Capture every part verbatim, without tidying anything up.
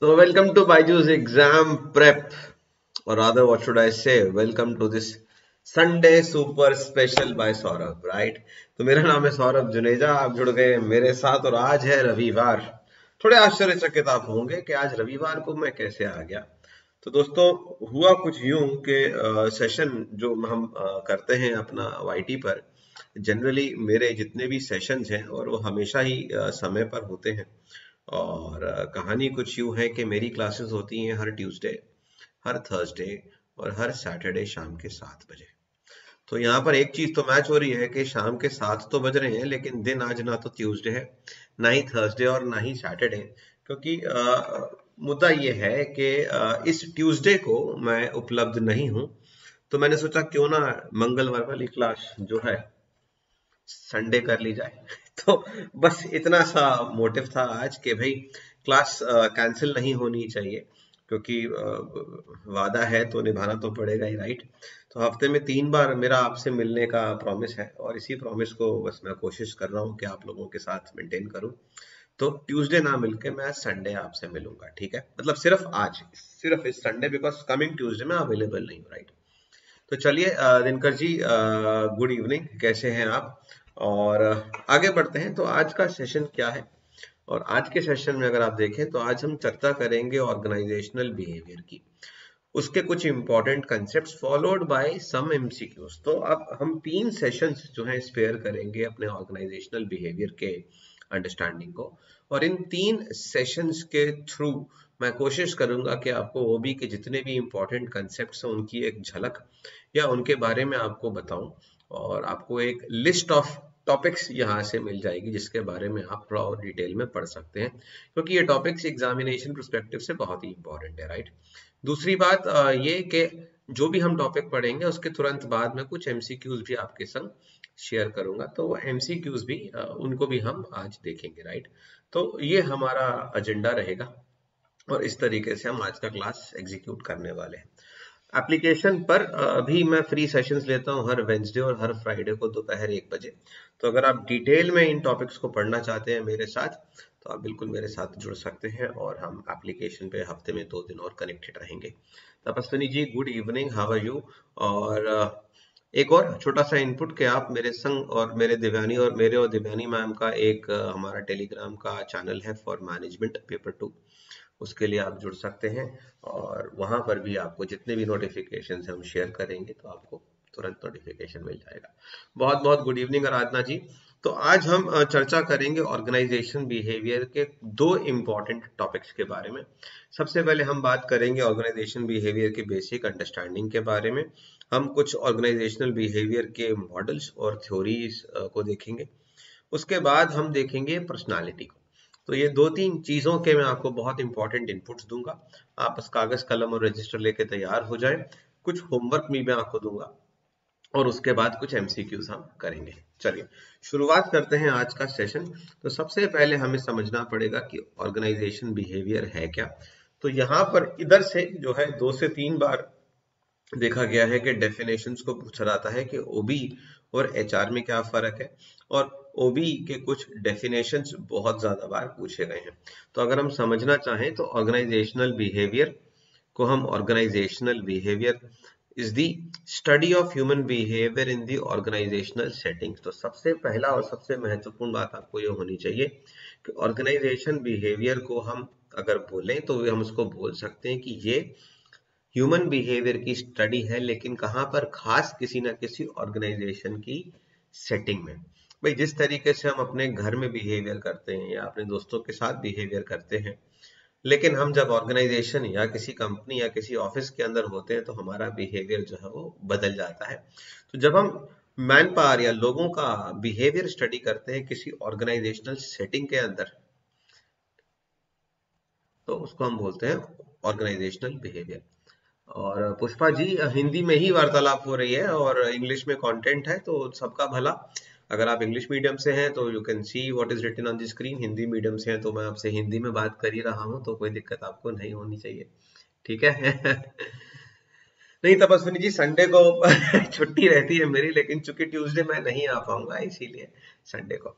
So welcome to Byju's exam prep, or rather, what should I say? Welcome to this Sunday Super Special by Saurabh, right? तो मेरा नाम है सौरभ जुनेजा, आप जुड़ गए मेरे साथ और आज है रविवार। थोड़े आश्चर्यचकित आप होंगे कि आज रविवार को मैं कैसे आ गया। तो दोस्तों, हुआ कुछ यूं कि सेशन जो हम अ, करते हैं अपना वाईटी पर, जनरली मेरे जितने भी सेशंस हैं और वो हमेशा ही अ, समय पर होते हैं। और अ, कहानी कुछ यूं है कि मेरी क्लासेस होती हैं हर ट्यूसडे, हर थर्सडे और हर सैटरडे शाम के सात बजे। तो यहाँ पर एक चीज तो मैच हो रही है कि शाम के सात तो बज रहे हैं, लेकिन दिन आज ना तो ट्यूसडे है, ना ही थर्सडे और ना ही सैटरडे। क्योंकि अ, मुद्दा ये है कि अ, इस ट्यूसडे को मैं उपलब्ध नहीं हूँ। तो मैंने सोचा क्यों ना मंगलवार वाली क्लास जो है संडे कर ली जाए। तो बस इतना सा मोटिव था आज कि भाई क्लास कैंसिल नहीं होनी चाहिए, क्योंकि अ, वादा है तो निभाना तो पड़ेगा ही, राइट। तो हफ्ते में तीन बार मेरा आपसे मिलने का प्रॉमिस है और इसी प्रॉमिस को बस मैं कोशिश कर रहा हूँ कि आप लोगों के साथ मेंटेन करूँ। तो ट्यूसडे ना मिलके मैं संडे आपसे मिलूंगा, ठीक है? मतलब सिर्फ आज, सिर्फ इस संडे, बिकॉज कमिंग ट्यूसडे मैं अवेलेबल नहीं हूँ, राइट। तो चलिए अ, दिनकर जी, गुड इवनिंग, कैसे हैं आप? और अ, आगे बढ़ते हैं। तो आज का सेशन क्या है? और आज के सेशन में अगर आप देखें तो आज हम चर्चा करेंगे ऑर्गेनाइजेशनल बिहेवियर की, उसके कुछ important concepts followed by some MCQs. तो अब हम तीन सेशंस जो हैं स्पेयर करेंगे अपने ऑर्गेनाइजेशनल बिहेवियर के अंडरस्टैंडिंग को, और इन तीन सेशंस के थ्रू मैं कोशिश करूंगा कि आपको ओबी के जितने भी इंपॉर्टेंट कंसेप्ट्स हैं उनकी एक झलक या उनके बारे में आपको बताऊं, और आपको एक लिस्ट ऑफ टॉपिक्स यहाँ से मिल जाएगी जिसके बारे में आप थोड़ा और डिटेल में पढ़ सकते हैं, क्योंकि ये टॉपिक्स एग्जामिनेशन परस्पेक्टिव से बहुत ही इंपॉर्टेंट है, राइट। दूसरी बात अ, ये कि जो भी हम टॉपिक पढ़ेंगे उसके तुरंत बाद में कुछ एमसीक्यूज भी आपके संग शेयर करूंगा, तो वो एमसीक्यूज भी अ, उनको भी हम आज देखेंगे, राइट। तो ये हमारा एजेंडा रहेगा और इस तरीके से हम आज का क्लास एग्जीक्यूट करने वाले हैं। एप्लीकेशन पर अ, अभी मैं फ्री सेशंस लेता हूँ हर वेंसडे और हर फ्राइडे को दोपहर एक बजे। तो अगर आप डिटेल में इन टॉपिक्स को पढ़ना चाहते हैं मेरे साथ, तो आप बिल्कुल मेरे साथ जुड़ सकते हैं और हम एप्लीकेशन पे हफ्ते में दो दिन और कनेक्टेड रहेंगे। Tapaswini ji, good evening, how are you? और अ, एक और छोटा सा इनपुट कि आप मेरे संग और मेरे दिव्यानी और मेरे और दिव्यानी मैम का एक अ, हमारा टेलीग्राम का चैनल है फॉर मैनेजमेंट पेपर टू, उसके लिए आप जुड़ सकते हैं। और वहां पर भी आपको जितने भी नोटिफिकेशन हम शेयर करेंगे तो आपको तुरंत नोटिफिकेशन मिल जाएगा। बहुत बहुत गुड इवनिंग आराधना जी। तो आज हम अ, चर्चा करेंगे ऑर्गेनाइजेशन बिहेवियर के दो इम्पॉर्टेंट टॉपिक्स के बारे में। सबसे पहले हम बात करेंगे ऑर्गेनाइजेशन बिहेवियर के बेसिक अंडरस्टैंडिंग के बारे में। हम कुछ ऑर्गेनाइजेशनल बिहेवियर के मॉडल्स और थ्योरीज को देखेंगे। उसके बाद हम देखेंगे पर्सनालिटी को। तो ये दो तीन चीजों के मैं आपको बहुत इंपॉर्टेंट इनपुट्स दूंगा। आप बस कागज कलम और रजिस्टर लेके तैयार हो जाएं। कुछ होमवर्क भी मैं आपको दूंगा और उसके बाद कुछ एमसीक्यूज हम करेंगे। चलिए शुरुआत करते हैं आज का सेशन। तो सबसे पहले हमें समझना पड़ेगा कि ऑर्गेनाइजेशन बिहेवियर है क्या। तो यहाँ पर इधर से जो है दो से तीन बार देखा गया है कि डेफिनेशंस को पूछा जाता है कि ओबी और एचआर में क्या फर्क है, और ओबी के कुछ डेफिनेशंस बहुत ज्यादा बार पूछे गए हैं। तो अगर हम समझना चाहें तो ऑर्गेनाइजेशनल बिहेवियर को हम organisational behaviour is the study of human behaviour in the organisational setting. तो सबसे पहला और सबसे महत्वपूर्ण बात आपको ये होनी चाहिए कि ऑर्गेनाइजेशन बिहेवियर को हम अगर बोलें तो हम उसको बोल सकते हैं कि ये ह्यूमन बिहेवियर की स्टडी है, लेकिन कहां पर? खास किसी ना किसी ऑर्गेनाइजेशन की सेटिंग में। भाई जिस तरीके से हम अपने घर में बिहेवियर करते हैं या अपने दोस्तों के साथ बिहेवियर करते हैं, लेकिन हम जब ऑर्गेनाइजेशन या किसी कंपनी या किसी ऑफिस के अंदर होते हैं तो हमारा बिहेवियर जो है वो बदल जाता है। तो जब हम मैन पावर या लोगों का बिहेवियर स्टडी करते हैं किसी ऑर्गेनाइजेशनल सेटिंग के अंदर, तो उसको हम बोलते हैं ऑर्गेनाइजेशनल बिहेवियर। और पुष्पा जी, हिंदी में ही वार्तालाप हो रही है और इंग्लिश में कंटेंट है, तो सबका भला। अगर आप इंग्लिश मीडियम से हैं तो you can see what is written on the screen, Hindi medium से हैं तो मैं आपसे हिंदी में बात कर ही रहा हूं, तो कोई दिक्कत आपको नहीं होनी चाहिए, ठीक है? नहीं तपस्विनी जी, संडे को छुट्टी रहती है मेरी, लेकिन चूंकि ट्यूसडे मैं नहीं आ पाऊंगा इसीलिए संडे को।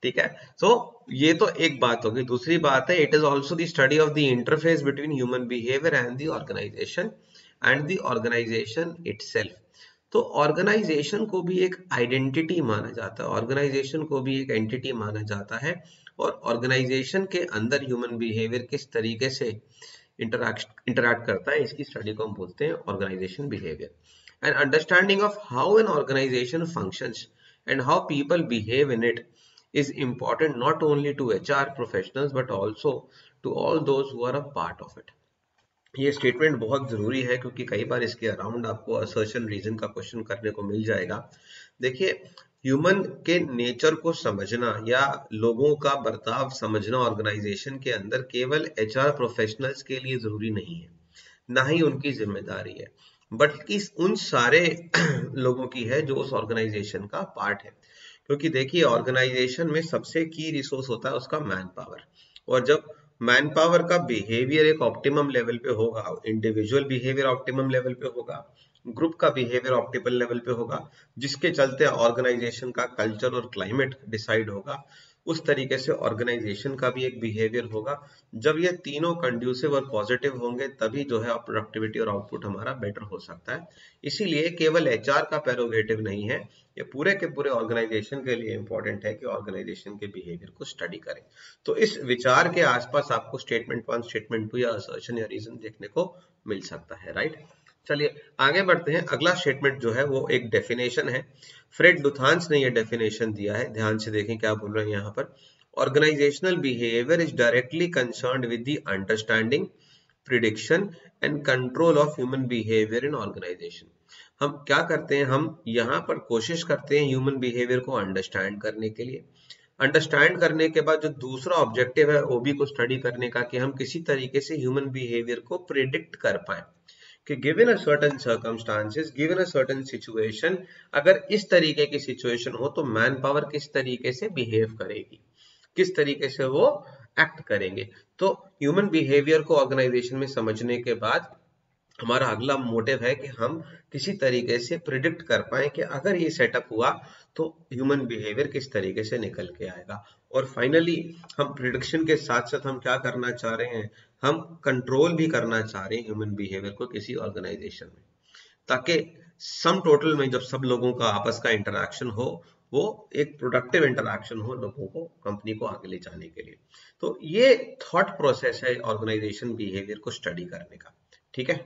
ठीक है। सो so, ये तो एक बात होगी। दूसरी बात है, it is also the study of the interface between human behaviour and the organisation and the organisation itself. तो ऑर्गेनाइजेशन को भी एक आइडेंटिटी माना जाता है, ऑर्गेनाइजेशन को भी एक एंटिटी माना जाता है, और ऑर्गेनाइजेशन के अंदर ह्यूमन बिहेवियर किस तरीके से इंटरैक्ट इंटरैक्ट करता है, इसकी स्टडी को हम बोलते हैं organisation behaviour. And understanding of how an organisation functions and how people behave in it is important not only to H R professionals but also to all those who are a part of it। ये statement बहुत जरूरी है क्योंकि कई बार इसके around आपको assertion reason का question करने को मिल जाएगा। देखिए, ह्यूमन के नेचर को समझना या लोगों का बर्ताव समझना ऑर्गेनाइजेशन के अंदर केवल एच आर प्रोफेशनल्स के लिए जरूरी नहीं है, ना ही उनकी जिम्मेदारी है, बल्कि उन सारे लोगों की है जो उस ऑर्गेनाइजेशन का पार्ट है। क्योंकि देखिए, ऑर्गेनाइजेशन में सबसे की रिसोर्स होता है उसका मैन पावर, और जब मैन पावर का बिहेवियर एक ऑप्टिमम लेवल पे होगा, इंडिविजुअल बिहेवियर ऑप्टिमम लेवल पे होगा, ग्रुप का बिहेवियर ऑप्टिमल लेवल पे होगा, जिसके चलते ऑर्गेनाइजेशन का कल्चर और क्लाइमेट डिसाइड होगा, उस तरीके से ऑर्गेनाइजेशन का भी एक बिहेवियर होगा। जब ये तीनों कंड्यूसिव और पॉजिटिव होंगे तभी जो है प्रोडक्टिविटी और आउटपुट हमारा बेटर हो सकता है। इसीलिए केवल एचआर का प्रेरोगेटिव नहीं है, ये पूरे के पूरे ऑर्गेनाइजेशन के लिए इंपॉर्टेंट है कि ऑर्गेनाइजेशन के बिहेवियर को स्टडी करें। तो इस विचार के आसपास आपको स्टेटमेंट वन, स्टेटमेंट टू या असर्शन या रीजन देखने को मिल सकता है, राइट। चलिए आगे बढ़ते हैं। अगला स्टेटमेंट जो है वो एक डेफिनेशन है। फ्रेड लुथांस ने ये डेफिनेशन दिया है, ध्यान से देखें क्या बोल रहे हैं यहाँ पर। Organisational behaviour is directly concerned with the understanding, prediction and control of human behaviour in organisation. हम क्या करते हैं, हम यहाँ पर कोशिश करते हैं ह्यूमन बिहेवियर को अंडरस्टैंड करने के लिए। अंडरस्टैंड करने के बाद जो दूसरा ऑब्जेक्टिव है ओबी को स्टडी करने का, कि हम किसी तरीके से ह्यूमन बिहेवियर को प्रिडिक्ट कर पाए कि given a certain circumstances, given a certain situation, अगर इस तरीके की सिचुएशन हो तो मैन पावर किस तरीके से बिहेव करेगी, किस तरीके से वो एक्ट करेंगे। तो ह्यूमन बिहेवियर को ऑर्गेनाइजेशन में समझने के बाद हमारा अगला मोटिव है कि हम किसी तरीके से प्रिडिक्ट कर पाए कि अगर ये सेटअप हुआ तो ह्यूमन बिहेवियर किस तरीके से निकल के आएगा। और फाइनली हम प्रिडिक्शन के साथ साथ हम क्या करना चाह रहे हैं, हम कंट्रोल भी करना चाह रहे हैं ह्यूमन बिहेवियर को किसी ऑर्गेनाइजेशन में, ताकि सम टोटल में जब सब लोगों का आपस का इंटरैक्शन हो वो एक प्रोडक्टिव इंटरैक्शन हो लोगों को, कंपनी को आगे ले जाने के लिए। तो ये थॉट प्रोसेस है ऑर्गेनाइजेशन बिहेवियर को स्टडी करने का, ठीक है।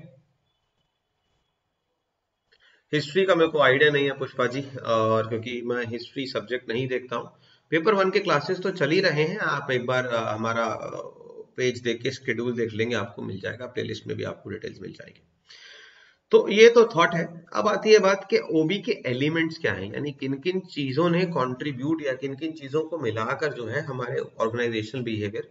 हिस्ट्री का मेरे को आइडिया नहीं है पुष्पा जी, और क्योंकि मैं हिस्ट्री सब्जेक्ट नहीं देखता हूँ। पेपर वन के क्लासेस तो चल ही रहे हैं, आप एक बार आ, हमारा पेज देख के स्केड्यूल देख लेंगे, आपको मिल जाएगा, प्लेलिस्ट में भी आपको डिटेल्स मिल जाएगी। तो ये तो थॉट है। अब आती है बात कि ओबी के एलिमेंट्स क्या हैं, यानी किन किन चीजों ने कंट्रीब्यूट या किन किन चीजों को मिलाकर जो है हमारे ऑर्गेनाइजेशनल बिहेवियर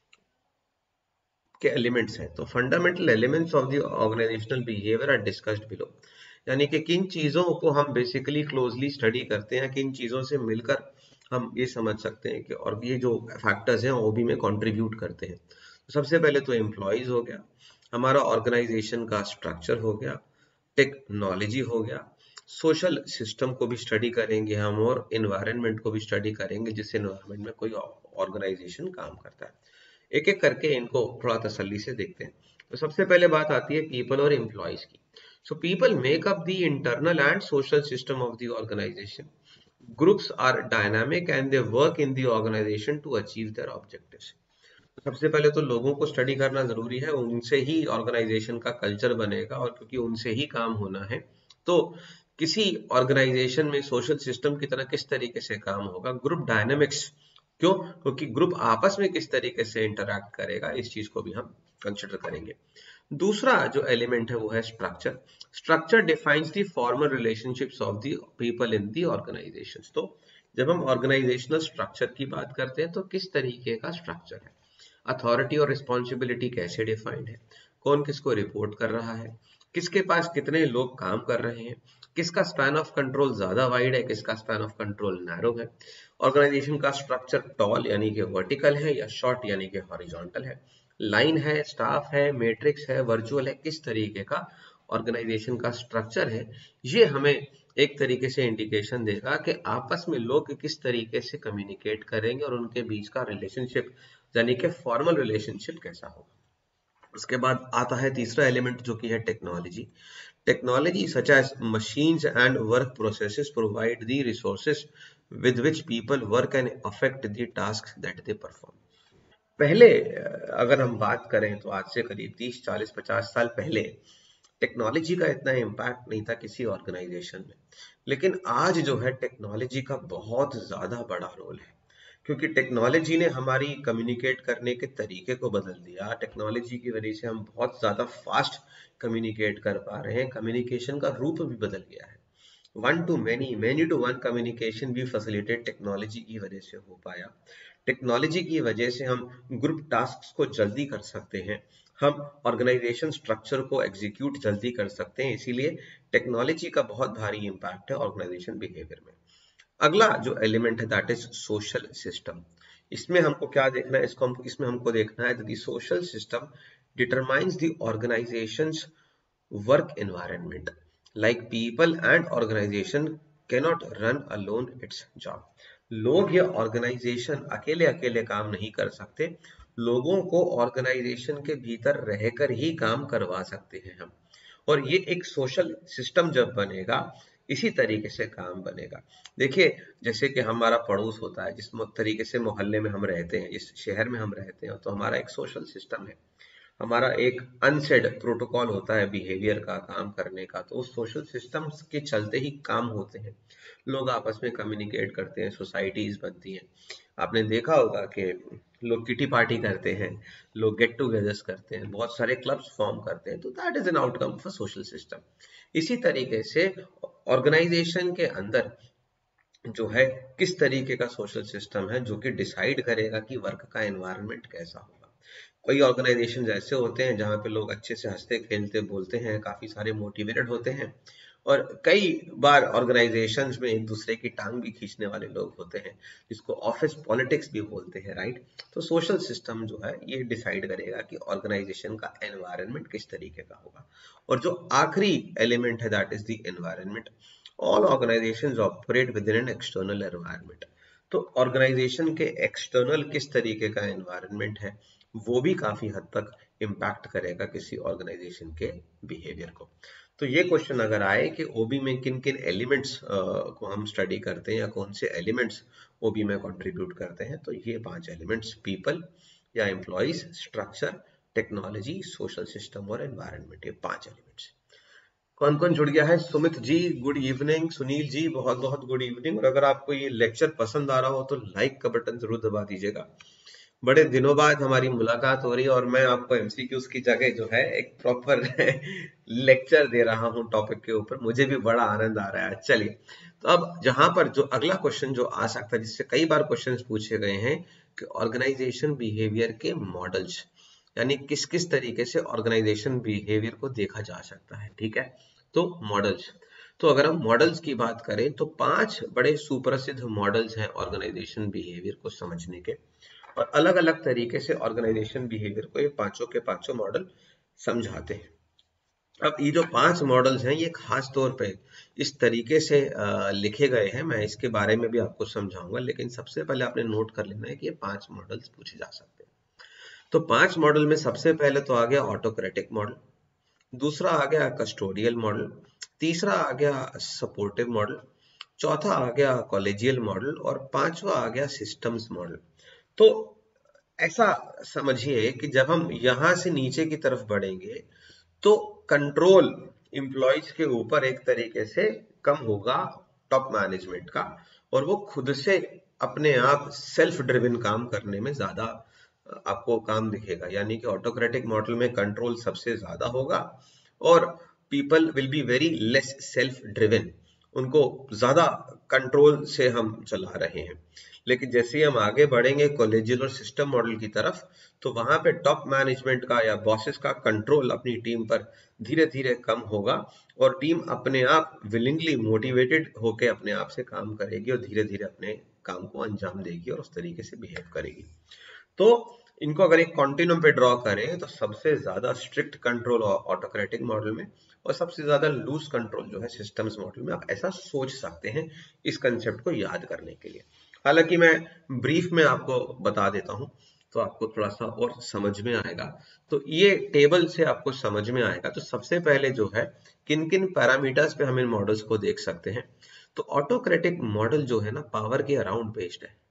के एलिमेंट्स हैं। तो fundamental elements of the organisational behaviour are discussed below, यानी कि किन चीजों को हम बेसिकली क्लोजली स्टडी करते हैं, किन चीजों से मिलकर हम ये समझ सकते हैं कि और ये जो फैक्टर्स हैं ओबी में कंट्रीब्यूट करते हैं। तो सबसे पहले तो एम्प्लॉयज हो गया, हमारा ऑर्गेनाइजेशन का स्ट्रक्चर हो गया, टेक्नोलॉजी हो गया, सोशल सिस्टम को भी स्टडी करेंगे हम, और एनवायरनमेंट को भी स्टडी करेंगे जिस एनवायरनमेंट में कोई ऑर्गेनाइजेशन काम करता है। एक एक करके इनको थोड़ा तसल्ली से देखते हैं। तो सबसे पहले बात आती है पीपल और एम्प्लॉयज की। So people make up the internal and social system of the organisation. Groups are dynamic and they work in the organisation to achieve their objectives. सबसे पहले तो लोगों को स्टडी करना जरूरी है, उनसे ही ऑर्गेनाइजेशन का कल्चर बनेगा, और क्योंकि उनसे ही काम होना है तो किसी ऑर्गेनाइजेशन में सोशल सिस्टम की तरह किस तरीके से काम होगा। ग्रुप डायनेमिक्स, क्यों, क्योंकि ग्रुप आपस में किस तरीके से इंटरैक्ट करेगा, इस चीज को भी हम कंसिडर करेंगे। दूसरा जो एलिमेंट है वो है structure. Structure defines the formal relationships of the people in the organisations. तो जब हम ऑर्गेनाइजेशनल स्ट्रक्चर की बात करते हैं तो किस तरीके का स्ट्रक्चर है, अथॉरिटी और रिस्पॉन्सिबिलिटी कैसे डिफाइंड है, कौन किसको रिपोर्ट कर रहा है, किसके पास कितने लोग काम कर रहे हैं, किसका स्पैन ऑफ कंट्रोल ज्यादा वाइड है, किसका स्पैन ऑफ कंट्रोल नैरो है, ऑर्गेनाइजेशन का स्ट्रक्चर टॉल यानी कि वर्टिकल है या शॉर्ट यानी कि हॉरिजॉन्टल है, लाइन है, स्टाफ है, मैट्रिक्स है, वर्चुअल है, किस तरीके का ऑर्गेनाइजेशन का स्ट्रक्चर है, ये हमें एक तरीके से इंडिकेशन देगा कि आपस में लोग किस तरीके से कम्युनिकेट करेंगे और उनके बीच का रिलेशनशिप यानी कि फॉर्मल रिलेशनशिप कैसा होगा। उसके बाद आता है तीसरा एलिमेंट जो कि है technology. Technology such as machines and work processes provide the resources with which people work and affect the tasks that they perform। पहले अगर हम बात करें तो आज से करीब तीस चालीस पचास साल पहले टेक्नोलॉजी का इतना इम्पैक्ट नहीं था किसी ऑर्गेनाइजेशन में, लेकिन आज जो है टेक्नोलॉजी का बहुत ज्यादा बड़ा रोल है, क्योंकि टेक्नोलॉजी ने हमारी कम्युनिकेट करने के तरीके को बदल दिया। टेक्नोलॉजी की वजह से हम बहुत ज्यादा फास्ट कम्युनिकेट कर पा रहे हैं, कम्युनिकेशन का रूप भी बदल गया है। One to many many to one communication भी फैसिलिटेट टेक्नोलॉजी की वजह से हो पाया। टेक्नोलॉजी की वजह से हम ग्रुप टास्क को जल्दी कर सकते हैं, हम ऑर्गेनाइजेशन स्ट्रक्चर को एग्जीक्यूट जल्दी कर सकते हैं, इसीलिए टेक्नोलॉजी का बहुत भारी इंपैक्ट है ऑर्गेनाइजेशन बिहेवियर में। अगला जो एलिमेंट है दैट इज सोशल सिस्टम। इसमें हमको क्या देखना है, इसको हम इसमें हमको देखना है the social system determines the organisations work environment, like people and organization cannot run alone its job। लोग या ऑर्गेनाइजेशन अकेले अकेले काम नहीं कर सकते, लोगों को ऑर्गेनाइजेशन के भीतर रहकर ही काम करवा सकते हैं हम। और ये एक सोशल सिस्टम जब बनेगा इसी तरीके से काम बनेगा। देखिए जैसे कि हमारा पड़ोस होता है, जिस तरीके से मोहल्ले में हम रहते हैं, जिस शहर में हम रहते हैं, तो हमारा एक सोशल सिस्टम है, हमारा एक अनसेड प्रोटोकॉल होता है बिहेवियर का, काम करने का। तो उस सोशल सिस्टम्स के चलते ही काम होते हैं, लोग आपस में कम्युनिकेट करते हैं, सोसाइटीज बनती हैं। आपने देखा होगा कि लोग किटी पार्टी करते हैं, लोग गेट टूगेदर्स करते हैं, बहुत सारे क्लब्स फॉर्म करते हैं, तो that is an outcome of a social system. इसी तरीके से ऑर्गेनाइजेशन के अंदर जो है किस तरीके का सोशल सिस्टम है जो कि डिसाइड करेगा कि वर्क का एनवायरनमेंट कैसा होगा। कई ऑर्गेनाइजेशन ऐसे होते हैं जहाँ पे लोग अच्छे से हंसते खेलते बोलते हैं, काफी सारे मोटिवेटेड होते हैं, और कई बार ऑर्गेनाइजेशंस में एक दूसरे की टांग भी खींचने वाले लोग होते हैं, जिसको ऑफिस पॉलिटिक्स भी बोलते हैं, राइट। तो सोशल सिस्टम जो है ये डिसाइड करेगा कि ऑर्गेनाइजेशन का एनवायरनमेंट किस तरीके का होगा। और जो आखिरी एलिमेंट है that is the environment. All organisations operate within an external environment. तो ऑर्गेनाइजेशन के एक्सटर्नल किस तरीके का एनवायरनमेंट है वो भी काफी हद तक इम्पैक्ट करेगा किसी ऑर्गेनाइजेशन के बिहेवियर को। तो ये क्वेश्चन अगर आए कि ओबी में किन किन एलिमेंट्स को हम स्टडी करते हैं या कौन से एलिमेंट्स ओबी में कंट्रीब्यूट करते हैं, तो ये पांच एलिमेंट्स पीपल या employees, structure, technology, social system और एनवायरनमेंट, ये पांच एलिमेंट्स। कौन कौन जुड़ गया है? सुमित जी गुड इवनिंग, सुनील जी बहुत बहुत गुड इवनिंग। और अगर आपको ये लेक्चर पसंद आ रहा हो तो लाइक का बटन जरूर दबा दीजिएगा। बड़े दिनों बाद हमारी मुलाकात हो रही है और मैं आपको एमसीक्यूज की जगह जो है एक प्रॉपर लेक्चर दे रहा हूं टॉपिक के ऊपर, मुझे भी बड़ा आनंद आ रहा है। चलिए, तो अब जहां पर जो अगला क्वेश्चन जो आ सकता है, जिससे कई बार क्वेश्चंस पूछे गए हैं कि ऑर्गेनाइजेशन बिहेवियर के मॉडल्स, यानी किस किस तरीके से ऑर्गेनाइजेशन बिहेवियर को देखा जा सकता है, ठीक है। तो मॉडल्स, तो अगर हम मॉडल्स की बात करें तो पांच बड़े सुप्रसिद्ध मॉडल्स हैं ऑर्गेनाइजेशन बिहेवियर को समझने के, और अलग अलग तरीके से ऑर्गेनाइजेशन बिहेवियर को ये पांचों के पांचों मॉडल समझाते हैं। अब ये जो पांच मॉडल्स हैं ये खास तौर पे इस तरीके से आ, लिखे गए हैं, मैं इसके बारे में भी आपको समझाऊंगा, लेकिन सबसे पहले आपने नोट कर लेना है कि ये पांच मॉडल्स पूछे जा सकते हैं। तो पांच मॉडल में सबसे पहले तो आ गया ऑटोक्रेटिक मॉडल, दूसरा आ गया कस्टोडियल मॉडल, तीसरा आ गया सपोर्टिव मॉडल, चौथा आ गया कॉलेजियल मॉडल, और पांचवा आ गया सिस्टम्स मॉडल। तो ऐसा समझिए कि जब हम यहां से नीचे की तरफ बढ़ेंगे तो कंट्रोल एम्प्लॉइज के ऊपर एक तरीके से कम होगा टॉप मैनेजमेंट का, और वो खुद से अपने आप सेल्फ ड्रिवन काम करने में ज्यादा आपको काम दिखेगा। यानी कि ऑटोक्रेटिक मॉडल में कंट्रोल सबसे ज्यादा होगा और people will be very less self driven, उनको ज्यादा कंट्रोल से हम चला रहे हैं। लेकिन जैसे ही हम आगे बढ़ेंगे कॉलेजियल और सिस्टम मॉडल की तरफ, तो वहां पे टॉप मैनेजमेंट का या बॉसेस का कंट्रोल अपनी टीम पर धीरे धीरे कम होगा और टीम अपने आप विलिंगली मोटिवेटेड होकर अपने आप से काम करेगी और धीरे धीरे अपने काम को अंजाम देगी और उस तरीके से बिहेव करेगी। तो इनको अगर एक कॉन्टिन्यूम पे ड्रॉ करें तो सबसे ज्यादा स्ट्रिक्ट कंट्रोल ऑटोक्रेटिक मॉडल में और सबसे ज्यादा लूज कंट्रोल जो है सिस्टम्स मॉडल में, आप ऐसा सोच सकते हैं इस कंसेप्ट को याद करने के लिए। हालांकि मैं ब्रीफ में आपको बता देता हूं तो आपको थोड़ा सा और समझ में आएगा। तो ये टेबल से आपको समझ में आएगा। तो सबसे पहले जो है किन किन पैरामीटर्स पे हम इन मॉडल्स को देख सकते हैं। तो ऑटोक्रेटिक मॉडल जो है ना पावर के अराउंड बेस्ड है,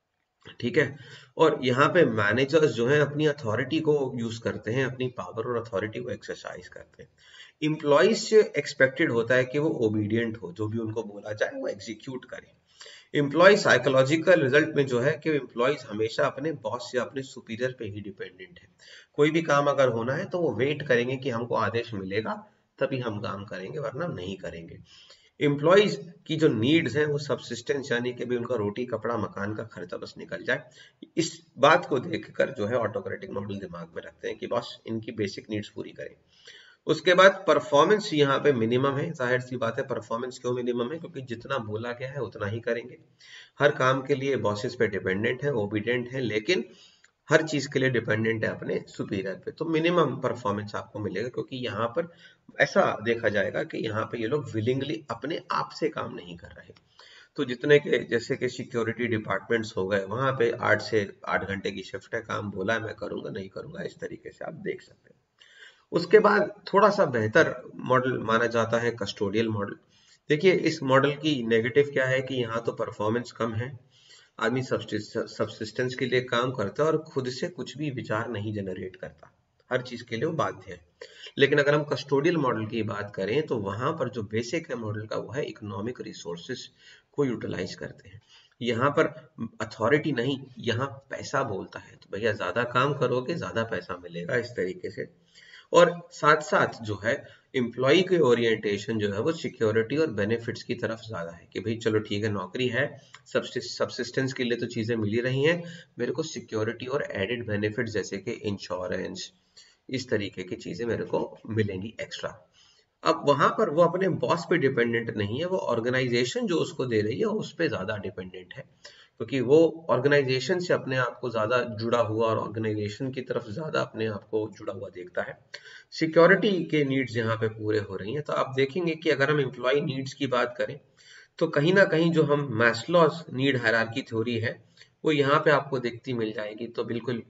ठीक है। और यहाँ पे मैनेजर्स जो हैं अपनी अथॉरिटी को यूज करते हैं, अपनी पावर और अथॉरिटी को एक्सरसाइज करते हैं। इम्प्लॉइज से एक्सपेक्टेड होता है कि वो ओबीडियंट हो, जो भी उनको बोला जाए वो एग्जीक्यूट करे। इम्प्लॉय साइकोलॉजिकल रिजल्ट में जो है कि इम्प्लॉइज हमेशा अपने बॉस या अपने सुपीरियर पे ही डिपेंडेंट है। कोई भी काम अगर होना है तो वो वेट करेंगे कि हमको आदेश मिलेगा तभी हम काम करेंगे, वरना नहीं करेंगे। एम्प्लॉइज की जो नीड्स हैं वो सबसिस्टेंस यानी कि भी उनका रोटी कपड़ा मकान का खर्चा बस निकल जाए, इस बात को देखकर जो है ऑटोक्रेटिक मॉडल दिमाग में रखते हैं कि बस इनकी बेसिक नीड्स पूरी करें। उसके बाद परफॉर्मेंस यहाँ पे मिनिमम है। जाहिर सी बात है, परफॉर्मेंस क्यों मिनिमम है? क्योंकि जितना बोला गया है उतना ही करेंगे। हर काम के लिए बॉसेस पे डिपेंडेंट है, ओबीडियंट है, लेकिन हर चीज के लिए डिपेंडेंट है अपने सुपीरियर पे। तो मिनिमम परफॉर्मेंस आपको मिलेगा, क्योंकि यहाँ पर ऐसा देखा जाएगा कि यहाँ पे ये लोग विलिंगली अपने आप से काम नहीं कर रहे। तो जितने के जैसे कि सिक्योरिटी डिपार्टमेंट्स हो गए, वहां पे आठ से आठ घंटे की शिफ्ट है, काम बोला है मैं करूंगा नहीं करूंगा, इस तरीके से आप देख सकते हैं। उसके बाद थोड़ा सा बेहतर मॉडल माना जाता है कस्टोडियल मॉडल। देखिए इस मॉडल की नेगेटिव क्या है कि यहाँ तो परफॉर्मेंस कम है, आदमी सबसिस्टेंस के लिए काम करता है और खुद से कुछ भी विचार नहीं जनरेट करता, हर चीज के लिए वो बाध्य है। लेकिन अगर हम कस्टोडियल मॉडल की बात करें तो वहां पर जो बेसिक है मॉडल का वो है इकोनॉमिक रिसोर्सेस को यूटिलाइज करते हैं। यहाँ पर अथॉरिटी नहीं, यहाँ पैसा बोलता है, तो भैया ज्यादा काम करोगे ज्यादा पैसा मिलेगा, इस तरीके से। और साथ साथ जो है एम्प्लॉय के ओरिएंटेशन जो है वो सिक्योरिटी और बेनिफिट्स की तरफ ज्यादा है कि भाई चलो ठीक है नौकरी है, सबसिस्टेंस के लिए तो चीजें मिल ही रही हैं, मेरे को सिक्योरिटी और एडेड बेनिफिट्स जैसे कि इंश्योरेंस, इस तरीके की चीजें मेरे को मिलेंगी एक्स्ट्रा। अब वहां पर वो अपने बॉस पे डिपेंडेंट नहीं है, वो ऑर्गेनाइजेशन जो उसको दे रही है उस पे ज्यादा डिपेंडेंट है, क्योंकि वो ऑर्गेनाइजेशन से अपने आप को ज्यादा जुड़ा हुआ और ऑर्गेनाइजेशन की तरफ ज्यादा अपने आप को जुड़ा हुआ देखता है। सिक्योरिटी के नीड्स यहाँ पे पूरे हो रही हैं। तो आप देखेंगे कि अगर हम एम्प्लॉय नीड्स की बात करें तो कहीं ना कहीं जो हम मैस्लोस नीड हायरार्की थ्योरी है वो यहाँ पे आपको दिखती मिल जाएगी। तो बिल्कुल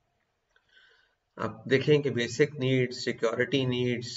आप देखें कि basic needs, security needs,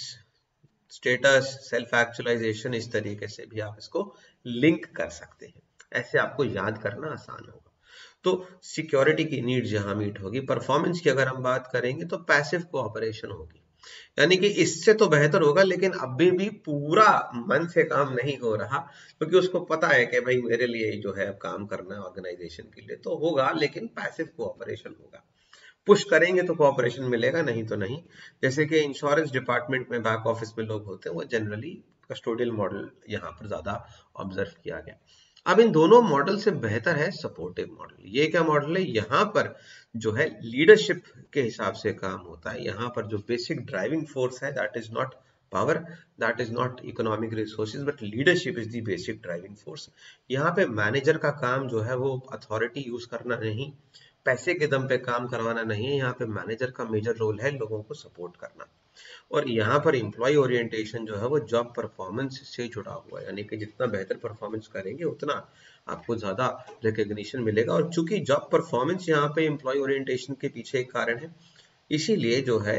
status, self actualisation, इस तरीके से भी आप इसको लिंक कर सकते हैं। ऐसे आपको याद करना आसान होगा। तो सिक्योरिटी की नीड जहां मीट होगी, परफॉर्मेंस की अगर हम बात करेंगे तो पैसिव कोऑपरेशन होगी, यानी कि इससे तो बेहतर होगा लेकिन अभी भी पूरा मन से काम नहीं हो रहा, क्योंकि उसको पता है कि भाई मेरे लिए जो है अब काम करना है ऑर्गेनाइजेशन के लिए, तो होगा लेकिन पैसिव कोऑपरेशन होगा। पुश करेंगे तो कोऑपरेशन मिलेगा, नहीं तो नहीं। जैसे कि इंश्योरेंस डिपार्टमेंट में बैक ऑफिस में लोग होते हैं, वो जनरली कस्टोडियल मॉडल यहाँ पर ज्यादा ऑब्जर्व किया गया। अब इन दोनों मॉडल से बेहतर है सपोर्टिव मॉडल। ये क्या मॉडल है? यहाँ पर जो है लीडरशिप के हिसाब से काम होता है। यहाँ पर जो बेसिक ड्राइविंग फोर्स है that is not power, that is not economic resources, but leadership is the basic driving force. यहाँ पे मैनेजर का काम जो है वो अथॉरिटी यूज करना नहीं, पैसे के दम पे काम करवाना नहीं है। यहाँ पे मैनेजर का मेजर रोल है लोगों को सपोर्ट करना। और यहाँ पर एम्प्लॉय ओरिएंटेशन जो है वो जॉब परफॉर्मेंस से जुड़ा हुआ है, यानी कि जितना बेहतर परफॉर्मेंस करेंगे उतना आपको ज्यादा रिकग्निशन मिलेगा। और चूंकि जॉब परफॉर्मेंस यहाँ पे एम्प्लॉय ओरिएंटेशन के पीछे एक कारण है, इसीलिए जो है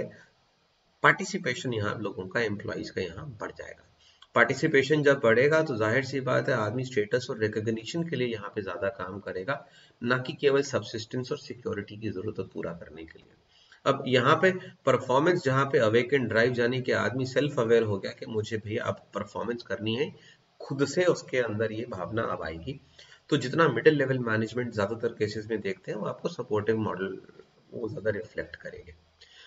पार्टिसिपेशन यहाँ लोगों का, एम्प्लॉइज का यहाँ बढ़ जाएगा। पार्टिसिपेशन जब बढ़ेगा तो जाहिर सी बात है आदमी स्टेटस और रिकग्निशन के लिए यहाँ पे ज्यादा काम करेगा, ना कि केवल सबसिस्टेंस और सिक्योरिटी की जरूरत पूरा करने के लिए। अब यहाँ पे परफॉर्मेंस जहाँ पे अवेकन ड्राइव, यानी कि आदमी सेल्फ अवेयर हो गया कि मुझे भैया अब परफॉर्मेंस करनी है, खुद से उसके अंदर ये भावना अब आएगी। तो जितना मिडिल लेवल मैनेजमेंट ज्यादातर केसेस में देखते हैं वो आपको सपोर्टिव मॉडल वो ज्यादा रिफ्लेक्ट करेंगे।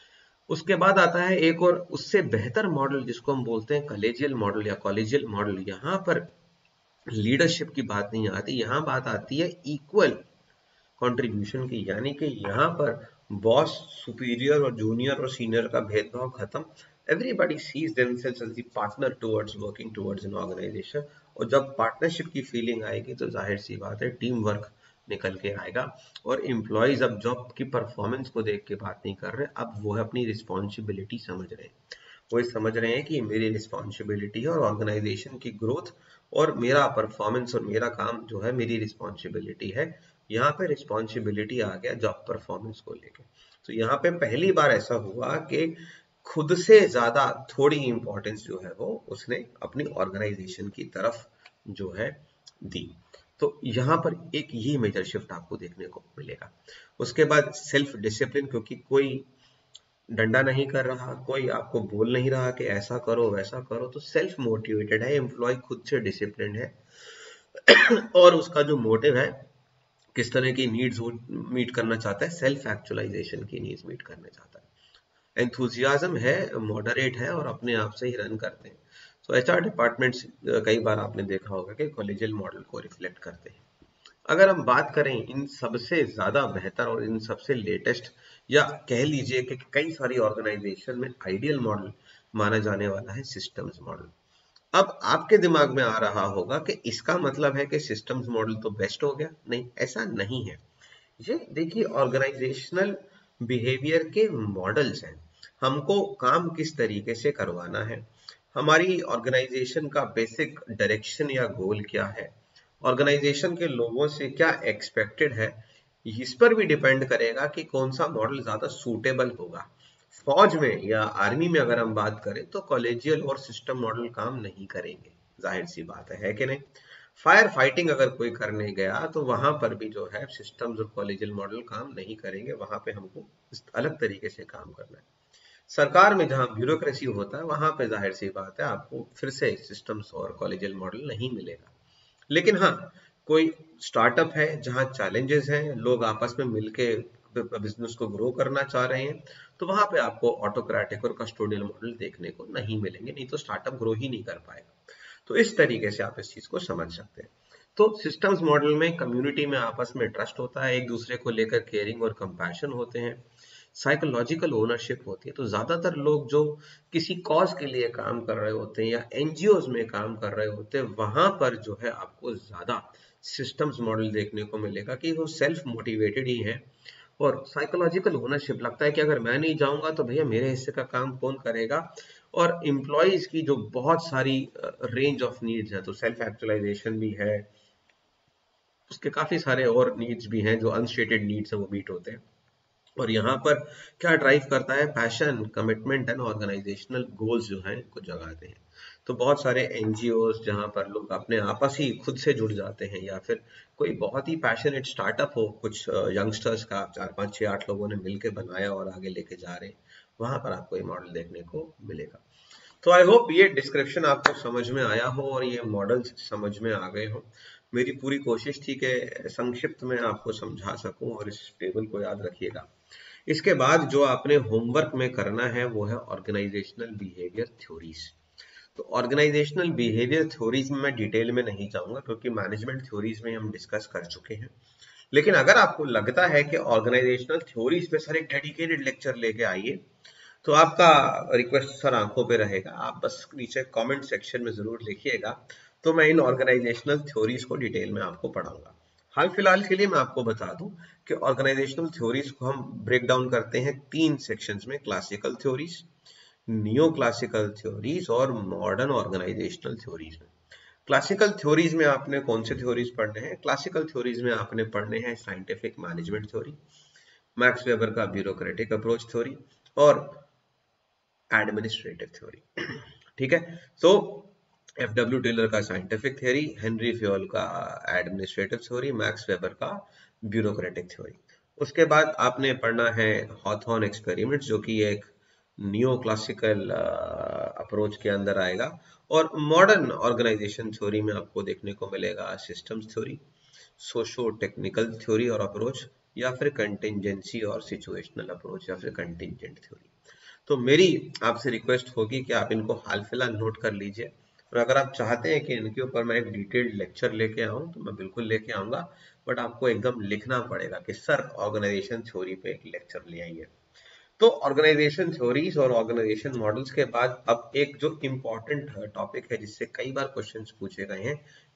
उसके बाद आता है एक और उससे बेहतर मॉडल जिसको हम बोलते हैं कॉलेजियल मॉडल या कॉलेजियल मॉडल। यहाँ पर लीडरशिप की बात नहीं आती, यहाँ बात आती है इक्वल कंट्रीब्यूशन की, यानी कि यहाँ पर बॉस, सुपीरियर और जूनियर और सीनियर का भेदभाव खत्म। Everybody sees themselves as the partner towards working towards an organization. और जब पार्टनरशिप की फीलिंग आएगी तो जाहिर सी बात है टीम वर्क निकल के आएगा। और एम्प्लॉयज अब जॉब की परफॉर्मेंस को देख के बात नहीं कर रहे, अब वो अपनी रिस्पॉन्सिबिलिटी समझ रहे हैं। वो समझ रहे हैं कि मेरी रिस्पॉन्सिबिलिटी है और ऑर्गेनाइजेशन की ग्रोथ और मेरा परफॉर्मेंस और मेरा काम जो है मेरी रिस्पॉन्सिबिलिटी है। यहाँ पे रिस्पॉन्सिबिलिटी आ गया जॉब परफॉर्मेंस को लेके। तो यहाँ पे पहली बार ऐसा हुआ कि खुद से ज्यादा थोड़ी इंपॉर्टेंस जो है वो उसने अपनी ऑर्गेनाइजेशन की तरफ जो है दी। तो यहाँ पर एक ये मेजर शिफ्ट आपको देखने को मिलेगा। उसके बाद सेल्फ डिसिप्लिन, क्योंकि कोई डंडा नहीं कर रहा, कोई आपको बोल नहीं रहा कि ऐसा करो वैसा करो, तो सेल्फ मोटिवेटेड है एम्प्लॉय, खुद से डिसिप्लिन है और उसका जो मोटिव है किस तरह की नीड्स वो मीट करना चाहता है, सेल्फ एक्चुअलाइजेशन की नीड्स मीट करना चाहता है। एंथुजियाज्म है, मॉडरेट है और अपने आप से ही रन करते हैं। तो एचआर डिपार्टमेंट्स कई बार आपने देखा होगा कि कॉलेजियल मॉडल को रिफ्लेक्ट करते हैं। अगर हम बात करें इन सबसे ज्यादा बेहतर और इन सबसे लेटेस्ट, या कह लीजिए कि कई सारी ऑर्गेनाइजेशन में आइडियल मॉडल माना जाने वाला है सिस्टम्स मॉडल। अब आपके दिमाग में आ रहा होगा कि इसका मतलब है कि सिस्टम्स मॉडल तो बेस्ट हो गया। नहीं, ऐसा नहीं है। ये देखिए ऑर्गेनाइजेशनल बिहेवियर के मॉडल्स हैं। हमको काम किस तरीके से करवाना है, हमारी ऑर्गेनाइजेशन का बेसिक डायरेक्शन या गोल क्या है, ऑर्गेनाइजेशन के लोगों से क्या एक्सपेक्टेड है, इस पर भी डिपेंड करेगा कि कौन सा मॉडल ज्यादा सूटेबल होगा। फौज में या आर्मी में अगर हम बात करें तो कॉलेजियल और सिस्टम मॉडल काम नहीं करेंगे, जाहिर सी बात है, है कि नहीं। फायर फाइटिंग अगर कोई करने गया तो वहां पर भी जो है सिस्टम्स और कॉलेजियल मॉडल काम नहीं करेंगे, वहां पे हमको अलग तरीके से काम करना है। सरकार में जहां ब्यूरोक्रेसी होता है वहां पे जाहिर सी बात है आपको फिर से सिस्टम्स और कॉलेजियल मॉडल नहीं मिलेगा। लेकिन हाँ, कोई स्टार्टअप है जहां चैलेंजेस हैं, लोग आपस में मिलके बिजनेस को ग्रो करना चाह रहे हैं, तो वहां पे आपको ऑटोक्रेटिक और कस्टोडियल मॉडल देखने को नहीं मिलेंगे, नहीं तो स्टार्टअप ग्रो ही नहीं कर पाएगा। तो इस तरीके से आप इस चीज को समझ सकते हैं। तो सिस्टम्स मॉडल में कम्युनिटी में आपस में ट्रस्ट होता है, एक दूसरे को लेकर केयरिंग और कंपैशन होते हैं, साइकोलॉजिकल ओनरशिप होती है। तो ज्यादातर लोग जो किसी कॉज के लिए काम कर रहे होते हैं या एनजीओ में काम कर रहे होते हैं, वहां पर जो है आपको ज्यादा सिस्टम्स मॉडल देखने को मिलेगा कि वो सेल्फ मोटिवेटेड ही है। और साइकोलॉजिकल ओनरशिप लगता है कि अगर मैं नहीं जाऊंगा तो भैया मेरे हिस्से का काम कौन करेगा। और एम्प्लॉयज की जो बहुत सारी रेंज ऑफ नीड्स है, तो सेल्फ एक्चुअलाइजेशन भी है, उसके काफी सारे और नीड्स भी हैं जो अनस्टेटेड नीड्स है वो मीट होते हैं। और यहाँ पर क्या ड्राइव करता है, passion, commitment and organizational goals जो हैं को जगाते हैं। तो बहुत सारे एनजीओ जहाँ पर लोग अपने आपस ही खुद से जुड़ जाते हैं, या फिर कोई बहुत ही पैशनेट स्टार्टअप हो, कुछ यंगस्टर्स का चार पांच छह आठ लोगों ने मिलकर बनाया और आगे लेके जा रहे हैं, वहां पर आपको ये मॉडल देखने को मिलेगा। तो आई होप ये डिस्क्रिप्शन आपको समझ में आया हो और ये मॉडल्स समझ में आ गए हो। मेरी पूरी कोशिश थी कि संक्षिप्त में आपको समझा सकूं, और इस टेबल को याद रखिएगा। इसके बाद जो आपने होमवर्क में करना है वो है ऑर्गेनाइजेशनल बिहेवियर थ्योरीज। तो ऑर्गेनाइजेशनल बिहेवियर थ्योरीज में मैं डिटेल में नहीं जाऊंगा क्योंकि मैनेजमेंट थ्योरीज में हम डिस्कस कर चुके हैं। लेकिन अगर आपको लगता है कि ऑर्गेनाइजेशनल थ्योरीज पे सर एक डेडिकेटेड लेक्चर लेके आइए, तो आपका रिक्वेस्ट सर आंखों पे रहेगा, आप बस नीचे कमेंट सेक्शन में जरूर लिखिएगा, तो मैं इन ऑर्गेनाइजेशनल थ्योरीज को डिटेल में आपको पढ़ाऊंगा। हाल फिलहाल के लिए मैं आपको बता दूं कि ऑर्गेनाइजेशनल थ्योरीज को हम ब्रेक डाउन करते हैं तीन सेक्शंस में, classical theories, neo classical theories और मॉडर्न ऑर्गेनाइजेशनल थ्योरीज में। क्लासिकल थ्योरीज में आपने कौन से थ्योरीज पढ़ने हैं? क्लासिकल थ्योरीज में आपने पढ़ने हैं scientific management theory, Max Weber का ब्यूरोक्रेटिक अप्रोच थ्योरी और एडमिनिस्ट्रेटिव थ्योरी। ठीक है, तो एफ डब्ल्यू टेलर का साइंटिफिक थ्योरी, हेनरी फ्योल का एडमिनिस्ट्रेटिव थ्योरी, मैक्स वेबर का ब्यूरोक्रेटिक थ्योरी। उसके बाद आपने पढ़ना है हॉथॉर्न एक्सपेरिमेंट, जो कि एक नियो क्लासिकल अप्रोच के अंदर आएगा। और मॉडर्न ऑर्गेनाइजेशन थ्योरी में आपको देखने को मिलेगा systems theory, socio technical theory और अप्रोच, या फिर कंटिंजेंसी और सिचुएशनल अप्रोच, या फिर कंटिंजेंट थ्योरी। तो मेरी आपसे रिक्वेस्ट होगी कि आप इनको हाल फिलहाल नोट कर लीजिए, और अगर आप चाहते हैं कि इनके ऊपर मैं एक डिटेल्ड लेक्चर लेके आऊं तो मैं बिल्कुल लेके आऊंगा, बट आपको एकदम लिखना पड़ेगा कि सर ऑर्गेनाइजेशन थ्योरी पे एक लेक्चर ले आइए। तो ऑर्गेनाइजेशन थ्योरीज और ऑर्गेनाइजेशन मॉडल्स के बाद अब एक जो इम्पोर्टेंट टॉपिक है जिससे कई बार क्वेश्चंस पूछे गए हैं,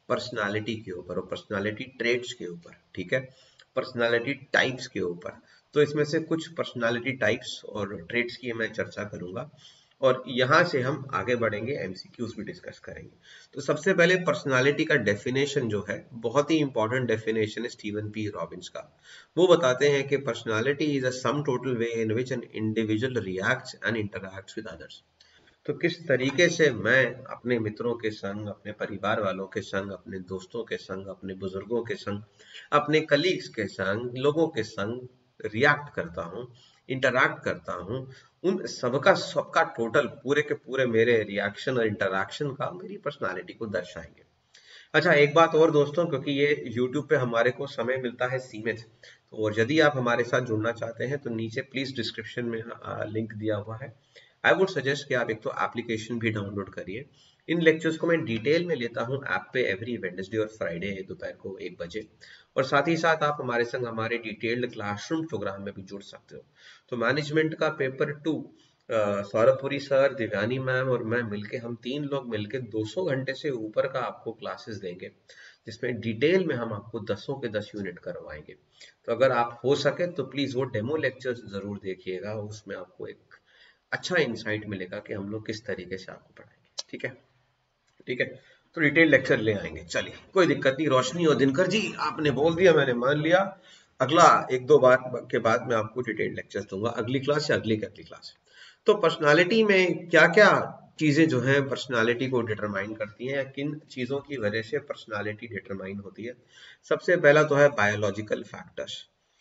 पर्सनालिटी के ऊपर और पर्सनालिटी ट्रेट्स के ऊपर, ठीक है, पर्सनालिटी टाइप्स के ऊपर। तो इसमें से कुछ पर्सनालिटी टाइप्स और ट्रेट्स की मैं चर्चा करूंगा और यहाँ से हम आगे बढ़ेंगे, एमसीक्यूज भी डिस्कस करेंगे। तो सबसे पहले पर्सनालिटी का डेफिनेशन जो है, बहुत ही इंपॉर्टेंट डेफिनेशन है स्टीवन पी रॉबिन्स का। वो बताते हैं कि personality is a sum total way in which an individual reacts and interacts with others. तो किस तरीके से मैं अपने मित्रों के संग, अपने परिवार वालों के संग, अपने दोस्तों के संग, अपने बुजुर्गों के संग, अपने कलीग्स के संग, लोगों के संग रिएक्ट करता हूँ, इंटरैक्ट करता हूँ, उन सबका सबका टोटल पूरे के पूरे मेरे रिएक्शन और इंटरैक्शन का मेरी पर्सनालिटी को दर्शाएंगे। अच्छा, एक बात और दोस्तों, क्योंकि ये यूट्यूब पे हमारे को समय मिलता है सीमित, तो और यदि आप हमारे साथ जुड़ना चाहते हैं तो नीचे प्लीज डिस्क्रिप्शन में लिंक दिया हुआ है। आई वुड सजेस्ट कि आप एक तो एप्लीकेशन भी डाउनलोड करिए। इन लेक्चर्स को मैं डिटेल में लेता हूँ ऐप पे एवरी वेडनेसडे और फ्राइडे दोपहर को एक बजे, और साथ ही साथ आप हमारे संग हमारे डिटेल्ड क्लासरूम प्रोग्राम में भी जुड़ सकते हो। तो मैनेजमेंट का paper two, Saurabh Puri sir, Divyani ma'am और मैं मिलके, हम तीन लोग मिलके दो सौ घंटे से ऊपर का आपको क्लासेस देंगे, जिसमें डिटेल में हम आपको दसों के दस यूनिट करवाएंगे। तो अगर आप हो सके तो प्लीज वो डेमो लेक्चर्स जरूर देखिएगा, उसमें आपको एक अच्छा इंसाइट मिलेगा कि हम लोग किस तरीके से आपको पढ़ाएंगे। ठीक है, ठीक है, तो डिटेल लेक्चर ले आएंगे। चलिए, कोई दिक्कत नहीं। रोशनी और दिनकर जी, आपने बोल दिया, मैंने मान लिया। अगला एक दो बात के बाद मैं आपको डिटेल लेक्चर दूंगा, अगली क्लास या अगली अगली क्लास। तो पर्सनालिटी में क्या क्या चीजें जो हैं पर्सनालिटी को डिटरमाइन करती हैं, या किन चीजों की वजह से पर्सनालिटी डिटरमाइन होती है। सबसे पहला तो है बायोलॉजिकल फैक्टर्स।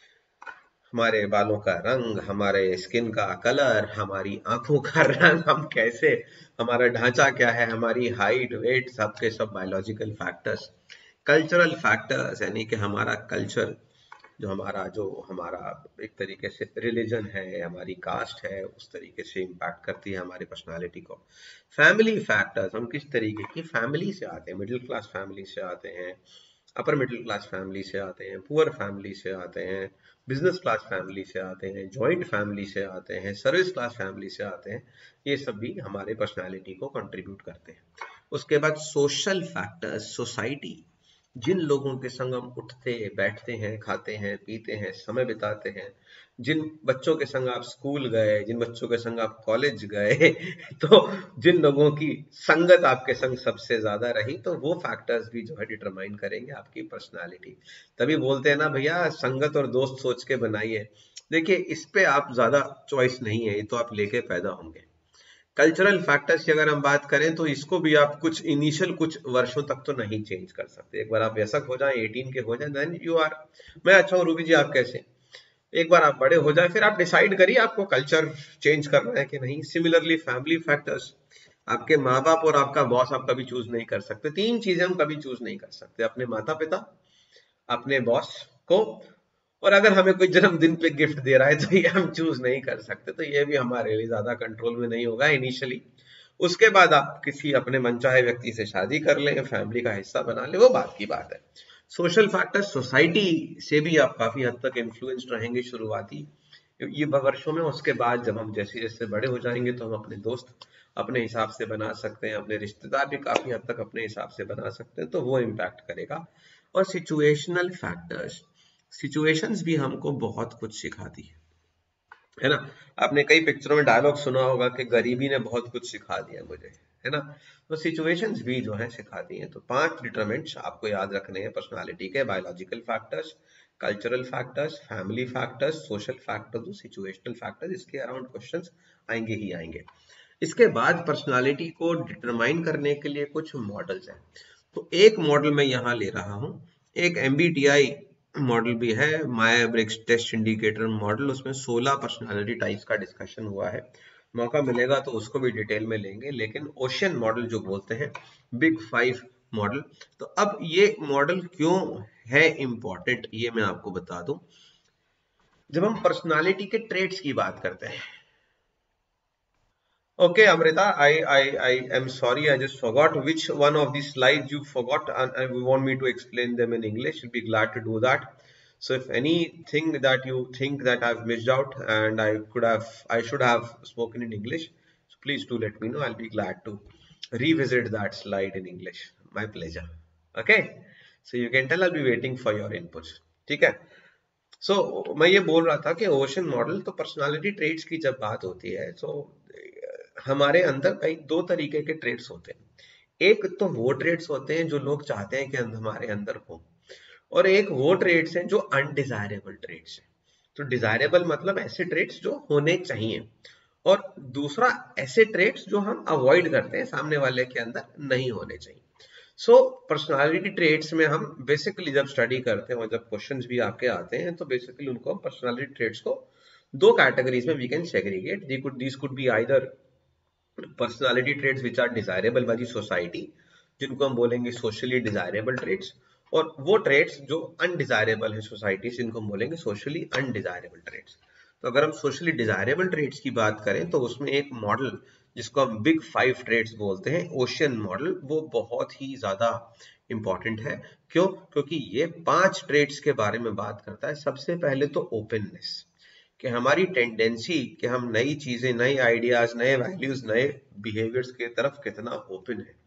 हमारे बालों का रंग, हमारे स्किन का कलर, हमारी आंखों का रंग, हम कैसे, हमारा ढांचा क्या है, हमारी हाइट वेट, सबके सब बायोलॉजिकल फैक्टर्स। कल्चरल फैक्टर्स, यानी कि हमारा कल्चर, जो हमारा जो हमारा एक तरीके से रिलीजन है, हमारी कास्ट है, उस तरीके से इम्पैक्ट करती है हमारी पर्सनालिटी को। फैमिली फैक्टर्स, हम किस तरीके की फैमिली से आते हैं, मिडिल क्लास फैमिली से आते हैं, अपर मिडिल क्लास फैमिली से आते हैं, पुअर फैमिली से आते हैं, बिजनेस क्लास फैमिली से आते हैं, जॉइंट फैमिली से आते हैं, सर्विस क्लास फैमिली से आते हैं, ये सब भी हमारे पर्सनालिटी को कंट्रीब्यूट करते हैं। उसके बाद सोशल फैक्टर्स, सोसाइटी, जिन लोगों के संग हम उठते बैठते हैं, खाते हैं, पीते हैं, समय बिताते हैं, जिन बच्चों के संग आप स्कूल गए, जिन बच्चों के संग आप कॉलेज गए तो जिन लोगों की संगत आपके संग सबसे ज्यादा रही, तो वो फैक्टर्स भी जो है डिटरमाइन करेंगे आपकी पर्सनालिटी। तभी बोलते हैं ना भैया, संगत और दोस्त सोच के बनाइए। देखिए, इस पे आप ज्यादा चॉइस नहीं है, ये तो आप लेके पैदा होंगे। कल्चरल फैक्टर्स की अगर हम बात करें तो इसको भी आप कुछ इनिशियल कुछ वर्षों तक तो नहीं चेंज कर सकते। एक बार आप वयस्क हो जाएं, अठारह के हो जाएं, देन यू आर, मैं अच्छा हूँ रूबी जी, आप कैसे, एक बार आप बड़े हो जाए फिर आप डिसाइड करिए आपको कल्चर चेंज करना है कि नहीं। सिमिलरली फैमिली फैक्टर्स, आपके माँ बाप और आपका बॉस आप कभी चूज नहीं कर सकते। तीन चीजें हम कभी चूज नहीं कर सकते, अपने माता पिता, अपने बॉस को, और अगर हमें कोई जन्मदिन पे गिफ्ट दे रहा है तो ये हम चूज नहीं कर सकते, तो ये भी हमारे लिए ज्यादा कंट्रोल में नहीं होगा इनिशियली। उसके बाद आप किसी अपने मनचाहे व्यक्ति से शादी कर लें, फैमिली का हिस्सा बना ले, वो बात की बात है। सोशल फैक्टर, सोसाइटी से भी आप काफी हद तक इन्फ्लुएंस्ड रहेंगे शुरुआती ये वर्षों में। उसके बाद जब हम जैसे जैसे बड़े हो जाएंगे तो हम अपने दोस्त अपने हिसाब से बना सकते हैं, अपने रिश्तेदार भी काफी हद तक अपने हिसाब से बना सकते हैं, तो वो इम्पैक्ट करेगा। और सिचुएशनल फैक्टर्स, सिचुएशंस भी हमको बहुत कुछ सिखाती है है ना। आपने कई पिक्चरों में डायलॉग सुना होगा कि गरीबी ने बहुत कुछ सिखा दिया मुझे, है ना। तो सिचुएशंस भी जो है सिखाती हैं। तो पांच डिटरमिनेंट्स आपको याद रखने हैं पर्सनालिटी के: biological factors, cultural factors, family factors, social factors, situational factors. इसके अराउंड क्वेश्चंस आएंगे ही आएंगे। इसके बाद पर्सनालिटी को डिटरमाइन करने के लिए कुछ मॉडल्स हैं। तो एक मॉडल मैं यहाँ ले रहा हूँ, एक एमबीटीआई मॉडल भी है, मायर ब्रिग्स टेस्ट इंडिकेटर मॉडल। उसमें सोलह पर्सनालिटी टाइप्स का डिस्कशन हुआ है। मौका मिलेगा तो उसको भी डिटेल में लेंगे। लेकिन ओशन मॉडल जो बोलते हैं, बिग फाइव मॉडल, तो अब ये मॉडल क्यों है इंपॉर्टेंट ये मैं आपको बता दूं। जब हम पर्सनालिटी के ट्रेट्स की बात करते हैं, okay, Amrita, I, I, I am sorry, I just forgot which one of these slides you forgot, and, and we want me to explain them in English. You'll be glad to do that. So if anything that you think that I've missed out and I could have, I should have spoken in English, so please do let me know. I'll be glad to revisit that slide in English. My pleasure. Okay, so you can tell I be waiting for your inputs. ठीक है, सो so, मैं ये बोल रहा था कि OCEAN model, तो personality traits की जब बात होती है तो हमारे अंदर कई दो तरीके के ट्रेट्स होते हैं। एक तो वो ट्रेट्स होते हैं जो लोग चाहते हैं कि हमारे अंदर हो, और एक वो ट्रेट्स हैं जो अनडिजायरेबल ट्रेट्स हैं। तो डिजायरेबल मतलब ऐसे ट्रेट्स जो होने चाहिए, और दूसरा ऐसे ट्रेट्स जो हम अवॉइड करते हैं, सामने वाले के अंदर नहीं होने चाहिए। सो पर्सनालिटी ट्रेट्स में हम बेसिकली जब स्टडी करते हैं और जब क्वेश्चंस भी आपके आते हैं, तो बेसिकली उनको हम पर्सनालिटी ट्रेट्स को दो कैटेगरीज में we can segregate. They could this could be either personality traits which are desirable by the society, जिनको हम बोलेंगे सोशली डिजायरेबल ट्रेट्स, और वो ट्रेट्स जो अनडिजायरेबल है सोसाइटी से, इनको हम बोलेंगे सोशली अनडिजायरेबल ट्रेट्स। तो अगर हम सोशली डिजायरेबल ट्रेट्स की बात करें तो उसमें एक मॉडल जिसको हम बिग फाइव ट्रेट्स बोलते हैं, ओशन मॉडल, वो बहुत ही ज्यादा इंपॉर्टेंट है। क्यों? क्योंकि ये पांच ट्रेट्स के बारे में बात करता है। सबसे पहले तो ओपननेस, कि हमारी टेंडेंसी कि हम नई चीजें, नए आइडियाज, नए वैल्यूज, नए बिहेवियर्स के तरफ कितना ओपन है।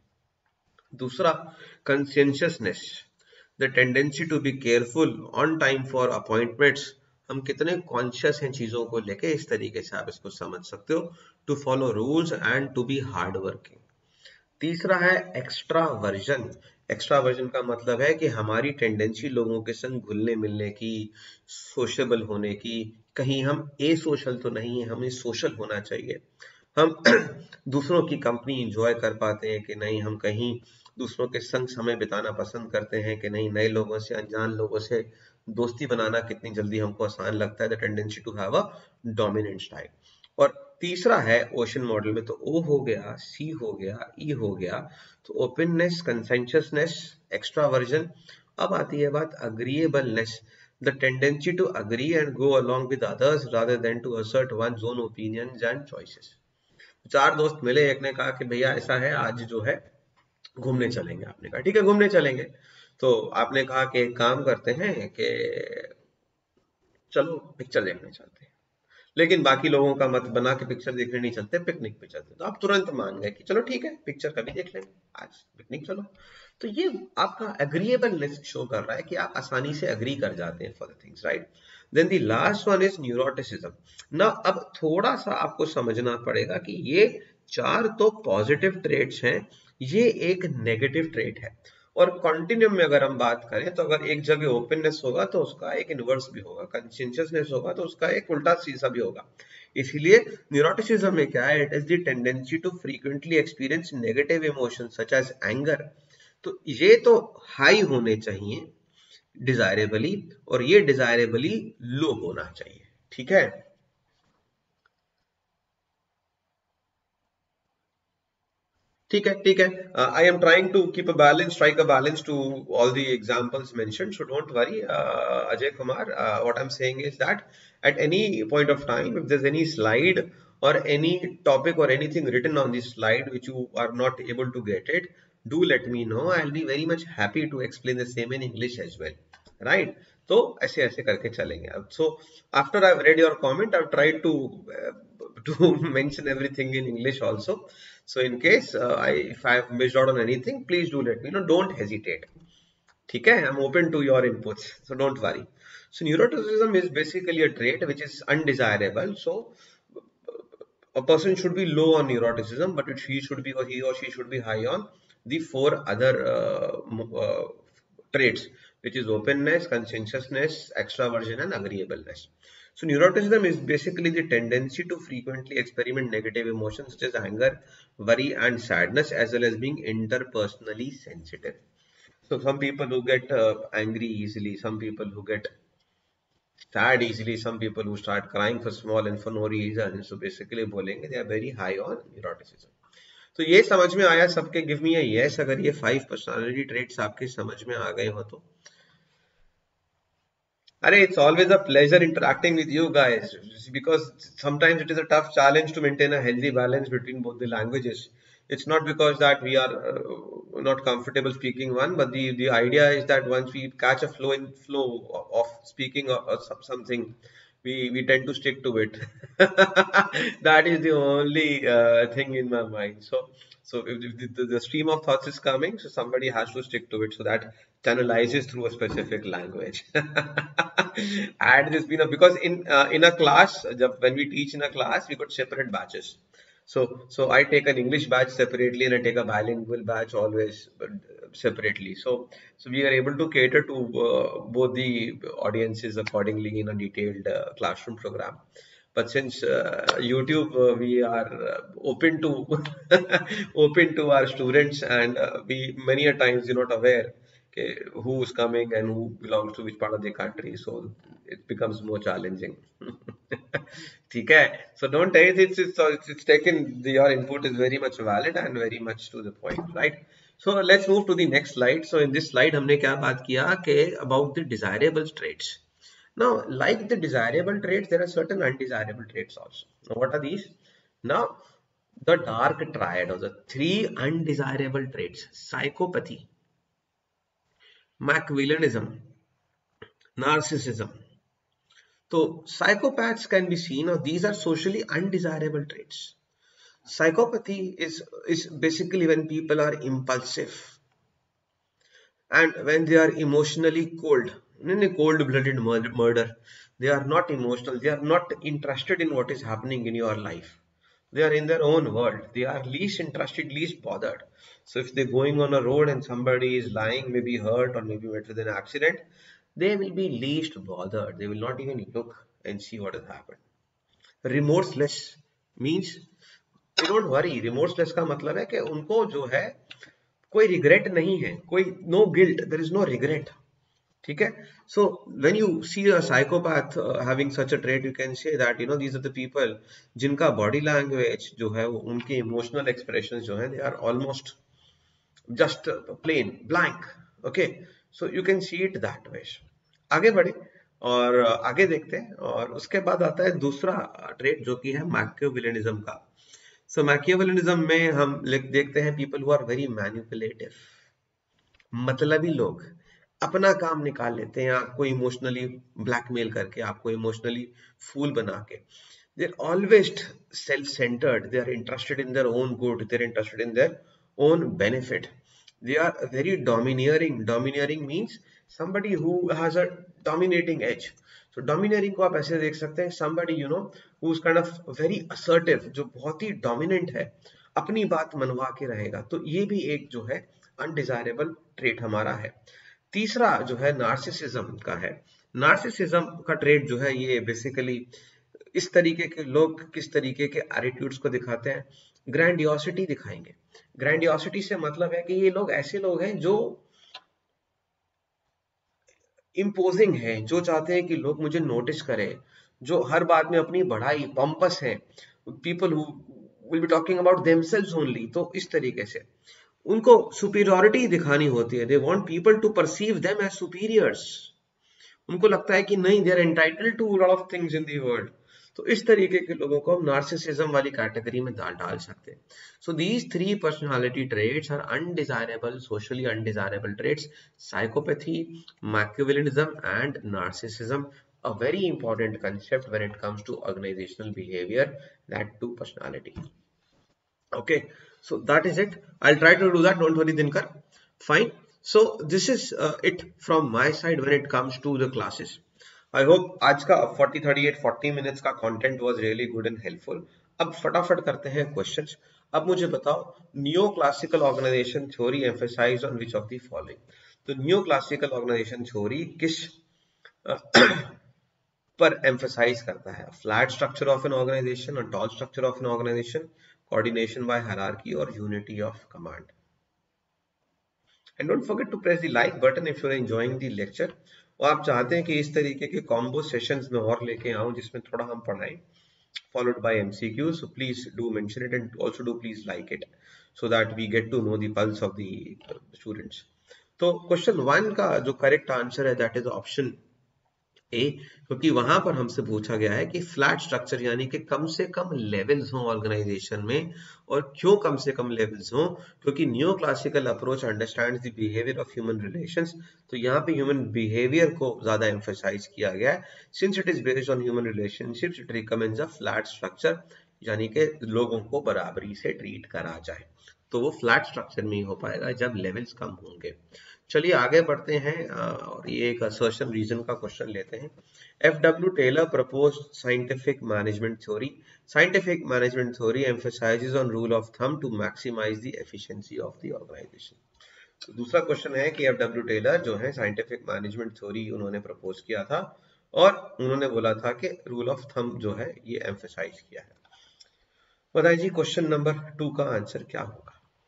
दूसरा, conscientiousness, the tendency to be careful on time for appointments, हम कितने कॉन्शियस हैं चीजों को लेके, इस तरीके से आप इसको समझ सकते हो। To follow rules and to be hard working. तीसरा है एक्स्ट्रा वर्जन। एक्स्ट्रा वर्जन का मतलब है कि हमारी टेंडेंसी लोगों के संग घुलने मिलने की, सोशल होने की, कहीं हम ए सोशल तो नहीं है, हमें सोशल होना चाहिए। हम दूसरों की कंपनी इंजॉय कर पाते हैं कि नहीं, हम कहीं दूसरों के संग समय बिताना पसंद करते हैं कि नहीं, नए लोगों से, अनजान लोगों से दोस्ती बनाना कितनी जल्दी हमको आसान लगता है। The tendency to have a dominant style. और तीसरा है ओशन मॉडल में, तो ओ हो गया, सी हो गया, ई हो गया, तो ओपननेस, कंसेंशसनेस, एक्स्ट्रावर्जन। अब आती है बात agreeableness, the tendency to agree and go along with others rather than to assert one's own opinions and choices. चार दोस्त मिले, एक ने कहा कि भैया ऐसा है, आज जो है घूमने चलेंगे। आपने कहा ठीक है घूमने चलेंगे। तो आपने कहा कि एक काम करते हैं कि चलो पिक्चर देखने चलते हैं, लेकिन बाकी लोगों का मत बना के पिक्चर देखने नहीं चलते, पिकनिक पे चलते। तो आप तुरंत मान गए कि चलो ठीक है पिक्चर कभी देख लेंगे, आज पिकनिक चलो। तो ये आपका एग्रीएबलनेस शो कर रहा है कि आप आसानी से एग्री कर जाते हैं for the things, right. Then the last one is neuroticism ना। अब थोड़ा सा आपको समझना पड़ेगा कि ये चार तो पॉजिटिव ट्रेट्स हैं, ये एक नेगेटिव ट्रेट है। और कॉन्टिन्यूम में अगर हम बात करें, तो अगर एक जगह ओपननेस होगा तो उसका एक इनवर्स भी होगा, कंशियसनेस होगा तो उसका एक उल्टा सीधा भी होगा। इसीलिए न्यूरोटिसिज्म में क्या है, it is the tendency to frequently experience negative emotion such as anger. तो ये तो हाई होने चाहिए डिजायरेबली, और ये डिजायरेबली लो होना चाहिए। ठीक है, ठीक है, ठीक है। I am trying to keep a balance, strike a balance to all the examples mentioned, so don't worry Ajay Kumar. What I am saying is that at any point of time, if there's any slide or any topic or anything written on this slide which you are not able to get it, do let me know. I'll be very much happy to explain the same in English as well, right? तो ऐसे ऐसे करके चलेंगे अब। So after I've read your comment, I've tried to uh, to mention everything in English also. So in case uh, I if I've missed out on anything, please do let me know. Don't hesitate. ठीक है, I'm open to your inputs, so don't worry. So neuroticism is basically a trait which is undesirable. So a person should be low on neuroticism, but it, he should be, or he or she should be high on the four other uh, uh, traits, which is openness, conscientiousness, extraversion, and agreeableness. So neuroticism is basically the tendency to frequently experiment negative emotions such as anger, worry, and sadness, as well as being interpersonally sensitive. So some people who get uh, angry easily, some people who get sad easily, some people who start crying for small and for no reason. So basically बोलेंगे they are very high on neuroticism. तो ये समझ में आया सबके? Give me a yes अगर ये five personality traits आपके समझ में आ गए हो तो। अरे it's always a pleasure interacting with you guys, because sometimes it is a tough challenge to maintain a healthy balance between both the languages. It's not because that we are uh, not comfortable speaking one, but the the idea is that once we catch a flow in flow of speaking or, or something, we we tend to stick to it. That is the only uh, thing in my mind. So So if the, the, the stream of thoughts is coming, so somebody has to stick to it so that channelizes through a specific language. Add this, you know, because in uh, in a class, when we teach in a class, we got separate batches. So so I take an English batch separately and I take a bilingual batch always separately. So so we are able to cater to uh, both the audiences accordingly in a detailed uh, classroom program. But since uh, YouTube, uh, we are uh, open to open to our students, and uh, we many a times you're not aware okay, who's coming and who belongs to which part of the country, so it becomes more challenging. ठीक है? So don't take it, it's, it's, it's taken, your input is very much valid and very much to the point, right? So let's move to the next slide. So in this slide हमने क्या बात किया कि about the desirable traits. Now, like the desirable traits, there are certain undesirable traits also. Now, what are these? Now, the dark triad of the three undesirable traits: psychopathy, Machiavellianism, narcissism. So, psychopaths can be seen, or these are socially undesirable traits. Psychopathy is, is basically when people are impulsive and when they are emotionally cold, in a cold-blooded murder. They are not emotional. They are not interested in what is happening in your life. They are in their own world. They are least interested, least bothered. So if they're going on a road and somebody is lying, maybe hurt or maybe met with an accident, they will be least bothered. They will not even look and see what has happened. Remorseless means they don't worry. Remorseless का मतलब है कि उनको जो है कोई regret नहीं है, कोई no guilt, there is no regret. ठीक है? So when you see a psychopath having such a trait, you can say that you know these are the people जिनका बॉडी लैंग्वेज जो है, उनके इमोशनल एक्सप्रेशंस जो है, they are almost just plain blank. Okay, so you can see it that way. आगे बढ़े और आगे देखते हैं, और उसके बाद आता है दूसरा ट्रेट जो कि है मैकियावेलिज्म का. सो मैकियावेलिज्म में हम देखते हैं people who are very manipulative. मतलबी लोग अपना काम निकाल लेते हैं आपको इमोशनली ब्लैकमेल करके, आपको इमोशनली फूल बना के. They are always self centred. They are interested in their own good. They are interested in their own benefit. They are very domineering. Domineering means somebody who has a dominating edge. So domineering को आप ऐसे देख सकते हैं, somebody you know who is kind of very assertive, जो बहुत ही dominant है, अपनी बात मनवा के रहेगा. तो ये भी एक जो है undesirable trait हमारा है. तीसरा जो है narcissism का है. Narcissism का trait जो है, ये basically इस तरीके के लोग किस तरीके के एटीट्यूड्स को दिखाते हैं, ग्रैंडियोसिटी दिखाएंगे. ग्रैंडियोसिटी से मतलब है कि ये लोग ऐसे लोग हैं जो इम्पोजिंग हैं, जो चाहते हैं कि लोग मुझे नोटिस करें, जो हर बात में अपनी बढ़ाई, पंपस हैं, people who will be talking about themselves only. तो इस तरीके से उनको सुपीरियरिटी दिखानी होती है. They want people to perceive them as superiors. उनको लगता है कि नहीं, they are entitled to lot of things in the world. तो इस तरीके के लोगों को हम नार्सिसिज्म वाली कैटेगरी में डाल डाल सकते हैं. So these three personality traits are undesirable, socially undesirable traits: psychopathy, Machiavellianism and narcissism. A very important concept when it comes to organizational behavior, that two personality. Okay, so that is it. I'll try to do that. Don't worry, Dinkar. Fine. So this is uh, it from my side when it comes to the classes. I hope आज का forty, thirty-eight, forty minutes का content was really good and helpful. अब फटाफट करते हैं questions. अब मुझे बताओ, new classical organization theory emphasize on which of the following. तो न्यू क्लासिकल ऑर्गेनाइजेशन थ्योरी किस पर एम्फसाइज करता है? Flat structure of an organization, और tall structure of an organization, coordination by hierarchy और unity of command. And don't forget to press the like button if you're enjoying the lecture. और आप चाहते हैं कि इस तरीके के कॉम्बो सेशंस में और लेके आऊं जिसमें थोड़ा हम पढ़ाएं, followed by M C Qs. So please do mention it, and also do please like it so that we get to know the pulse of the students. तो क्वेश्चन वन का जो करेक्ट आंसर है that is option A, क्योंकि वहां पर हमसे पूछा गया है कि फ्लैट स्ट्रक्चर यानी कि कम से कम लेवल्स हों ऑर्गेनाइजेशन में. और क्यों कम से कम लेवल्स हों? क्योंकि new classical approach understands the behaviour of human relations. तो यहाँ पे ह्यूमन बिहेवियर को ज्यादा एम्फसाइज किया गया है. Since it is based on human relationships, it recommends a flat structure, यानी कि लोगों को बराबरी से ट्रीट करा जाए. तो वो फ्लैट स्ट्रक्चर में ही हो पाएगा जब लेवल्स कम होंगे। चलिए आगे बढ़ते हैं और ये एक असर्शन रीजन का क्वेश्चन लेते हैं। F W Taylor proposed scientific management theory. Scientific management theory emphasizes on rule of thumb to maximize the efficiency of the organization. तो दूसरा क्वेश्चन है कि एफ डब्ल्यू टेलर जो है साइंटिफिक मैनेजमेंट थ्योरी उन्होंने प्रपोज किया था और उन्होंने बोला था कि रूल ऑफ थंब जो है ये एम्फेसाइज किया है। बताइए जी क्वेश्चन नंबर टू का आंसर क्या होगा।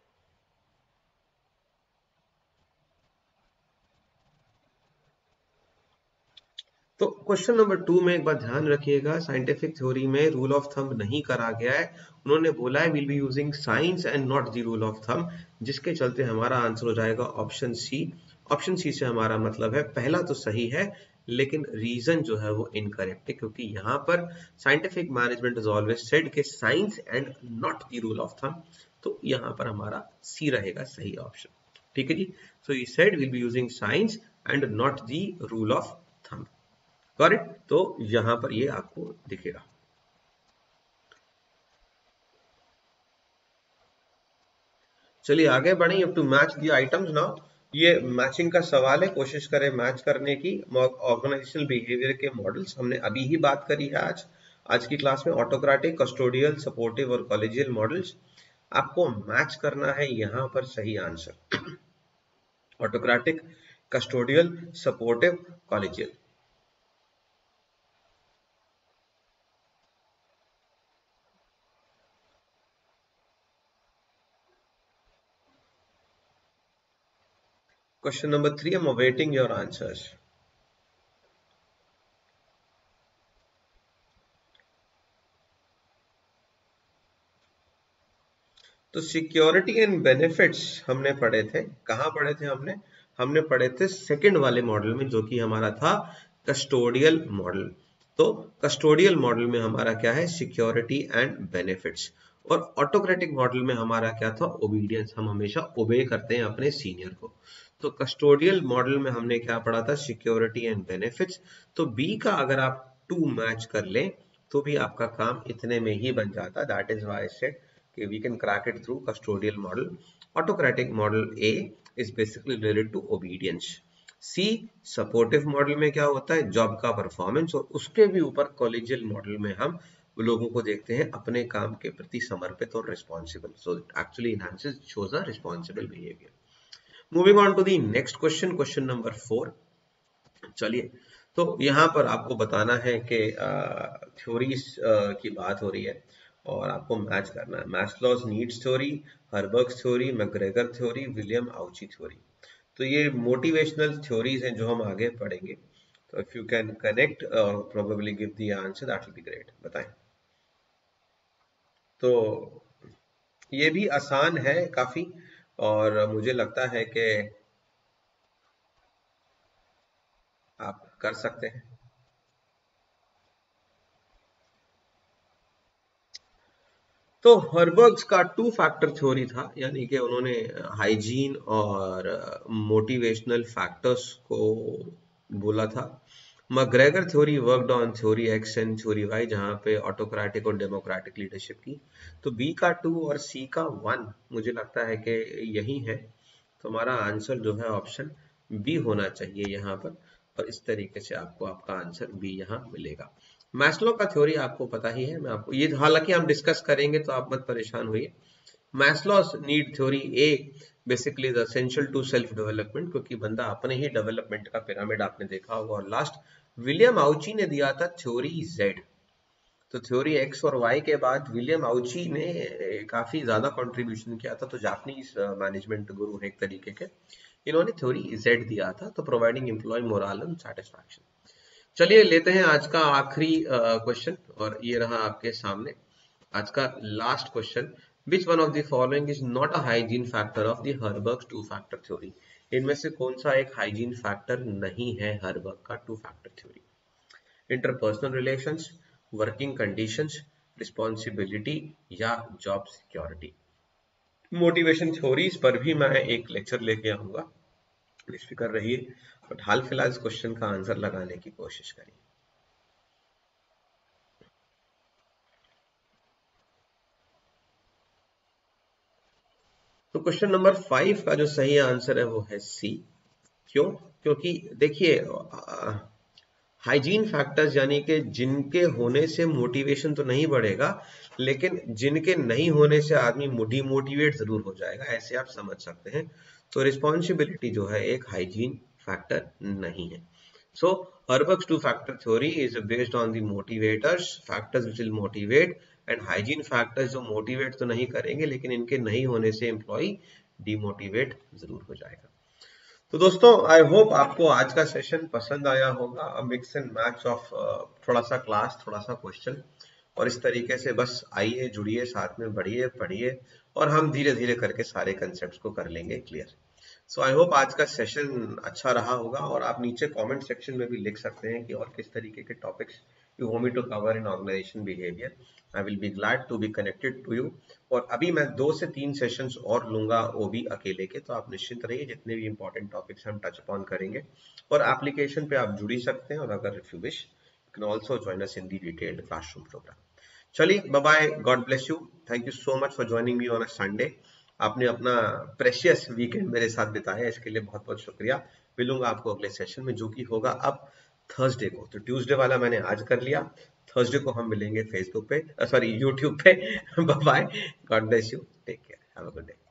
तो क्वेश्चन नंबर टू में एक बात ध्यान रखिएगा, साइंटिफिक थ्योरी में रूल ऑफ थंब नहीं करा गया है। उन्होंने बोला है will be using science and not the rule of thumb, जिसके चलते हमारा आंसर हो जाएगा ऑप्शन सी। ऑप्शन सी से हमारा मतलब है पहला तो सही है लेकिन रीजन जो है वो इनकरेक्ट है, क्योंकि यहाँ पर scientific management is always said के science and not the rule of thumb, तो यहाँ पर हमारा सी रहेगा सही ऑप्शन। ठीक है जी, so he said will be using science and not the rule of thumb. Correct, तो यहां पर ये आपको दिखेगा। चलिए आगे बढ़े। To match the items now, ये मैचिंग का सवाल है, कोशिश करें मैच करने की। ऑर्गेनाइजेशनल बिहेवियर के मॉडल्स हमने अभी ही बात करी है आज आज की क्लास में, ऑटोक्रेटिक, कस्टोडियल, सपोर्टिव और कॉलेजियल मॉडल्स। आपको मैच करना है यहां पर सही answer, autocratic, custodial, supportive, collegial. Question number three, I'm awaiting your answers. तो सिक्योरिटी एंड बेनिफिट्स हमने पढ़े थे, कहाँ पढ़े थे हमने हमने पढ़े थे सेकंड वाले मॉडल में, जो कि हमारा था कस्टोडियल मॉडल। तो कस्टोडियल मॉडल में हमारा क्या है, सिक्योरिटी एंड बेनिफिट्स, और ऑटोक्रेटिक मॉडल में हमारा क्या था, ओबीडियंस, हम हमेशा ओबे करते हैं अपने सीनियर को। तो कस्टोडियल मॉडल में हमने क्या पढ़ा था, सिक्योरिटी एंड बेनिफिट्स। तो बी का अगर आप टू मैच कर लें तो भी आपका काम इतने में ही बन जाता, that is why I said we can crack it through custodial model. Autocratic model A is basically related to obedience. C supportive model में क्या होता है, जॉब का परफॉर्मेंस, और उसके भी ऊपर कॉलेजियल मॉडल में हम लोगों को देखते हैं अपने काम के प्रति समर्पित और responsible. So actually enhances shows a responsible behaviour. Moving on to the next question, question number four. चलिए, तो यहाँ पर आपको बताना है कि थ्योरीज की बात हो रही है और आपको मैच करना है। Maslow's needs theory, Herzberg's theory, McGregor theory, William Ouchi theory. तो ये मोटिवेशनल थ्योरीज हैं जो हम आगे पढ़ेंगे। तो इफ यू कैन कनेक्ट और probably give the answer, that will be great. बताएं। तो ये भी आसान है काफी, और मुझे लगता है कि आप कर सकते हैं। तो हर्बर्ग्स का टू फैक्टर थ्योरी था, यानी कि उन्होंने हाइजीन और मोटिवेशनल फैक्टर्स को बोला था। McGregor theory worked on theory X and theory Y, जहां पे ऑटोक्रेटिक और डेमोक्रेटिक लीडरशिप की। तो बी का टू और सी का वन मुझे लगता है कि यही है, तो हमारा आंसर जो है ऑप्शन बी होना चाहिए यहाँ पर, और इस तरीके से आपको आपका आंसर बी यहाँ मिलेगा। मैस्लो का थ्योरी आपको पता ही है, मैं आपको ये हालांकि हम डिस्कस करेंगे तो आप मत परेशान होइए। Maslow's need theory a basically is essential to self development, क्योंकि बंदा अपने ही डेवलपमेंट का पिरामिड आपने देखा होगा। और लास्ट विलियम आउची ने दिया था थ्योरी जेड। तो थ्योरी एक्स और वाई के बाद विलियम आउची ने काफी ज्यादा कंट्रीब्यूशन किया था, तो जापानीज मैनेजमेंट गुरु है एक तरीके के, इन्होंने थ्योरी जेड दिया था, तो providing employee morale and satisfaction. चलिए लेते हैं आज का आखिरी क्वेश्चन, और ये रहा आपके सामने आज का last question. Which one of the following is not a hygiene factor of the Herzberg two factor theory. इनमें से कौन सा एक हाइजीन फैक्टर नहीं है हर्बर्ग का two factor theory. Interpersonal relations, working conditions, responsibility, या जॉब सिक्योरिटी। मोटिवेशन थ्योरीज पर भी मैं एक लेक्चर लेके आऊंगा, बेफिक्र रहिए, बट हाल फिलहाल इस क्वेश्चन का आंसर लगाने की कोशिश करिए। क्वेश्चन नंबर फाइव का जो सही आंसर है वो है सी। क्यों? क्योंकि देखिए हाइजीन फैक्टर्स यानी कि जिनके होने से मोटिवेशन तो नहीं बढ़ेगा, लेकिन जिनके नहीं होने से आदमी डिमोटिवेट जरूर हो जाएगा, ऐसे आप समझ सकते हैं। तो रिस्पॉन्सिबिलिटी जो है एक हाइजीन फैक्टर नहीं है। So Herzberg's two factor theory is based on the motivators factors which will motivate, and hygiene factors जो मोटिवेट तो नहीं करेंगे, लेकिन इनके नहीं होने से एम्प्लॉय डिमोटिवेट जरूर हो जाएगा। तो दोस्तों आई होप आपको आज का सेशन पसंद आया होगा। मिक्स एंड मैच ऑफ थोड़ा सा क्लास, थोड़ा सा क्वेश्चन, और इस तरीके से बस आइए, जुड़िए, साथ में बढ़िए, पढ़िए, और हम धीरे धीरे करके सारे कंसेप्ट को कर लेंगे क्लियर। सो आई होप आज का सेशन अच्छा रहा होगा, और आप नीचे कमेंट सेक्शन में भी लिख सकते हैं कि और किस तरीके के topics you want me to cover in organization behaviour. I will be glad to be connected to you. और अभी मैं दो से तीन सेशंस और लूंगा, वो भी अकेले के, तो आप निश्चिंत रहिए, जितने भी इंपॉर्टेंट टॉपिक्स हम टच अपॉन करेंगे। और एप्लीकेशन पे आप जुड़ ही सकते हैं, और अगर if you wish you can also join us in the detailed classroom programme. चलिए, bye bye, God bless you, thank you so much for joining me on a Sunday. आपने अपना प्रेशियस वीकेंड मेरे साथ बिताया, इसके लिए बहुत बहुत शुक्रिया। मिलूंगा आपको अगले सेशन में, जो कि होगा अब थर्सडे को। तो ट्यूसडे वाला मैंने आज कर लिया, थर्सडे को हम मिलेंगे फेसबुक पे, सॉरी यूट्यूब पे। Bye bye, God bless you, take care, have a good day.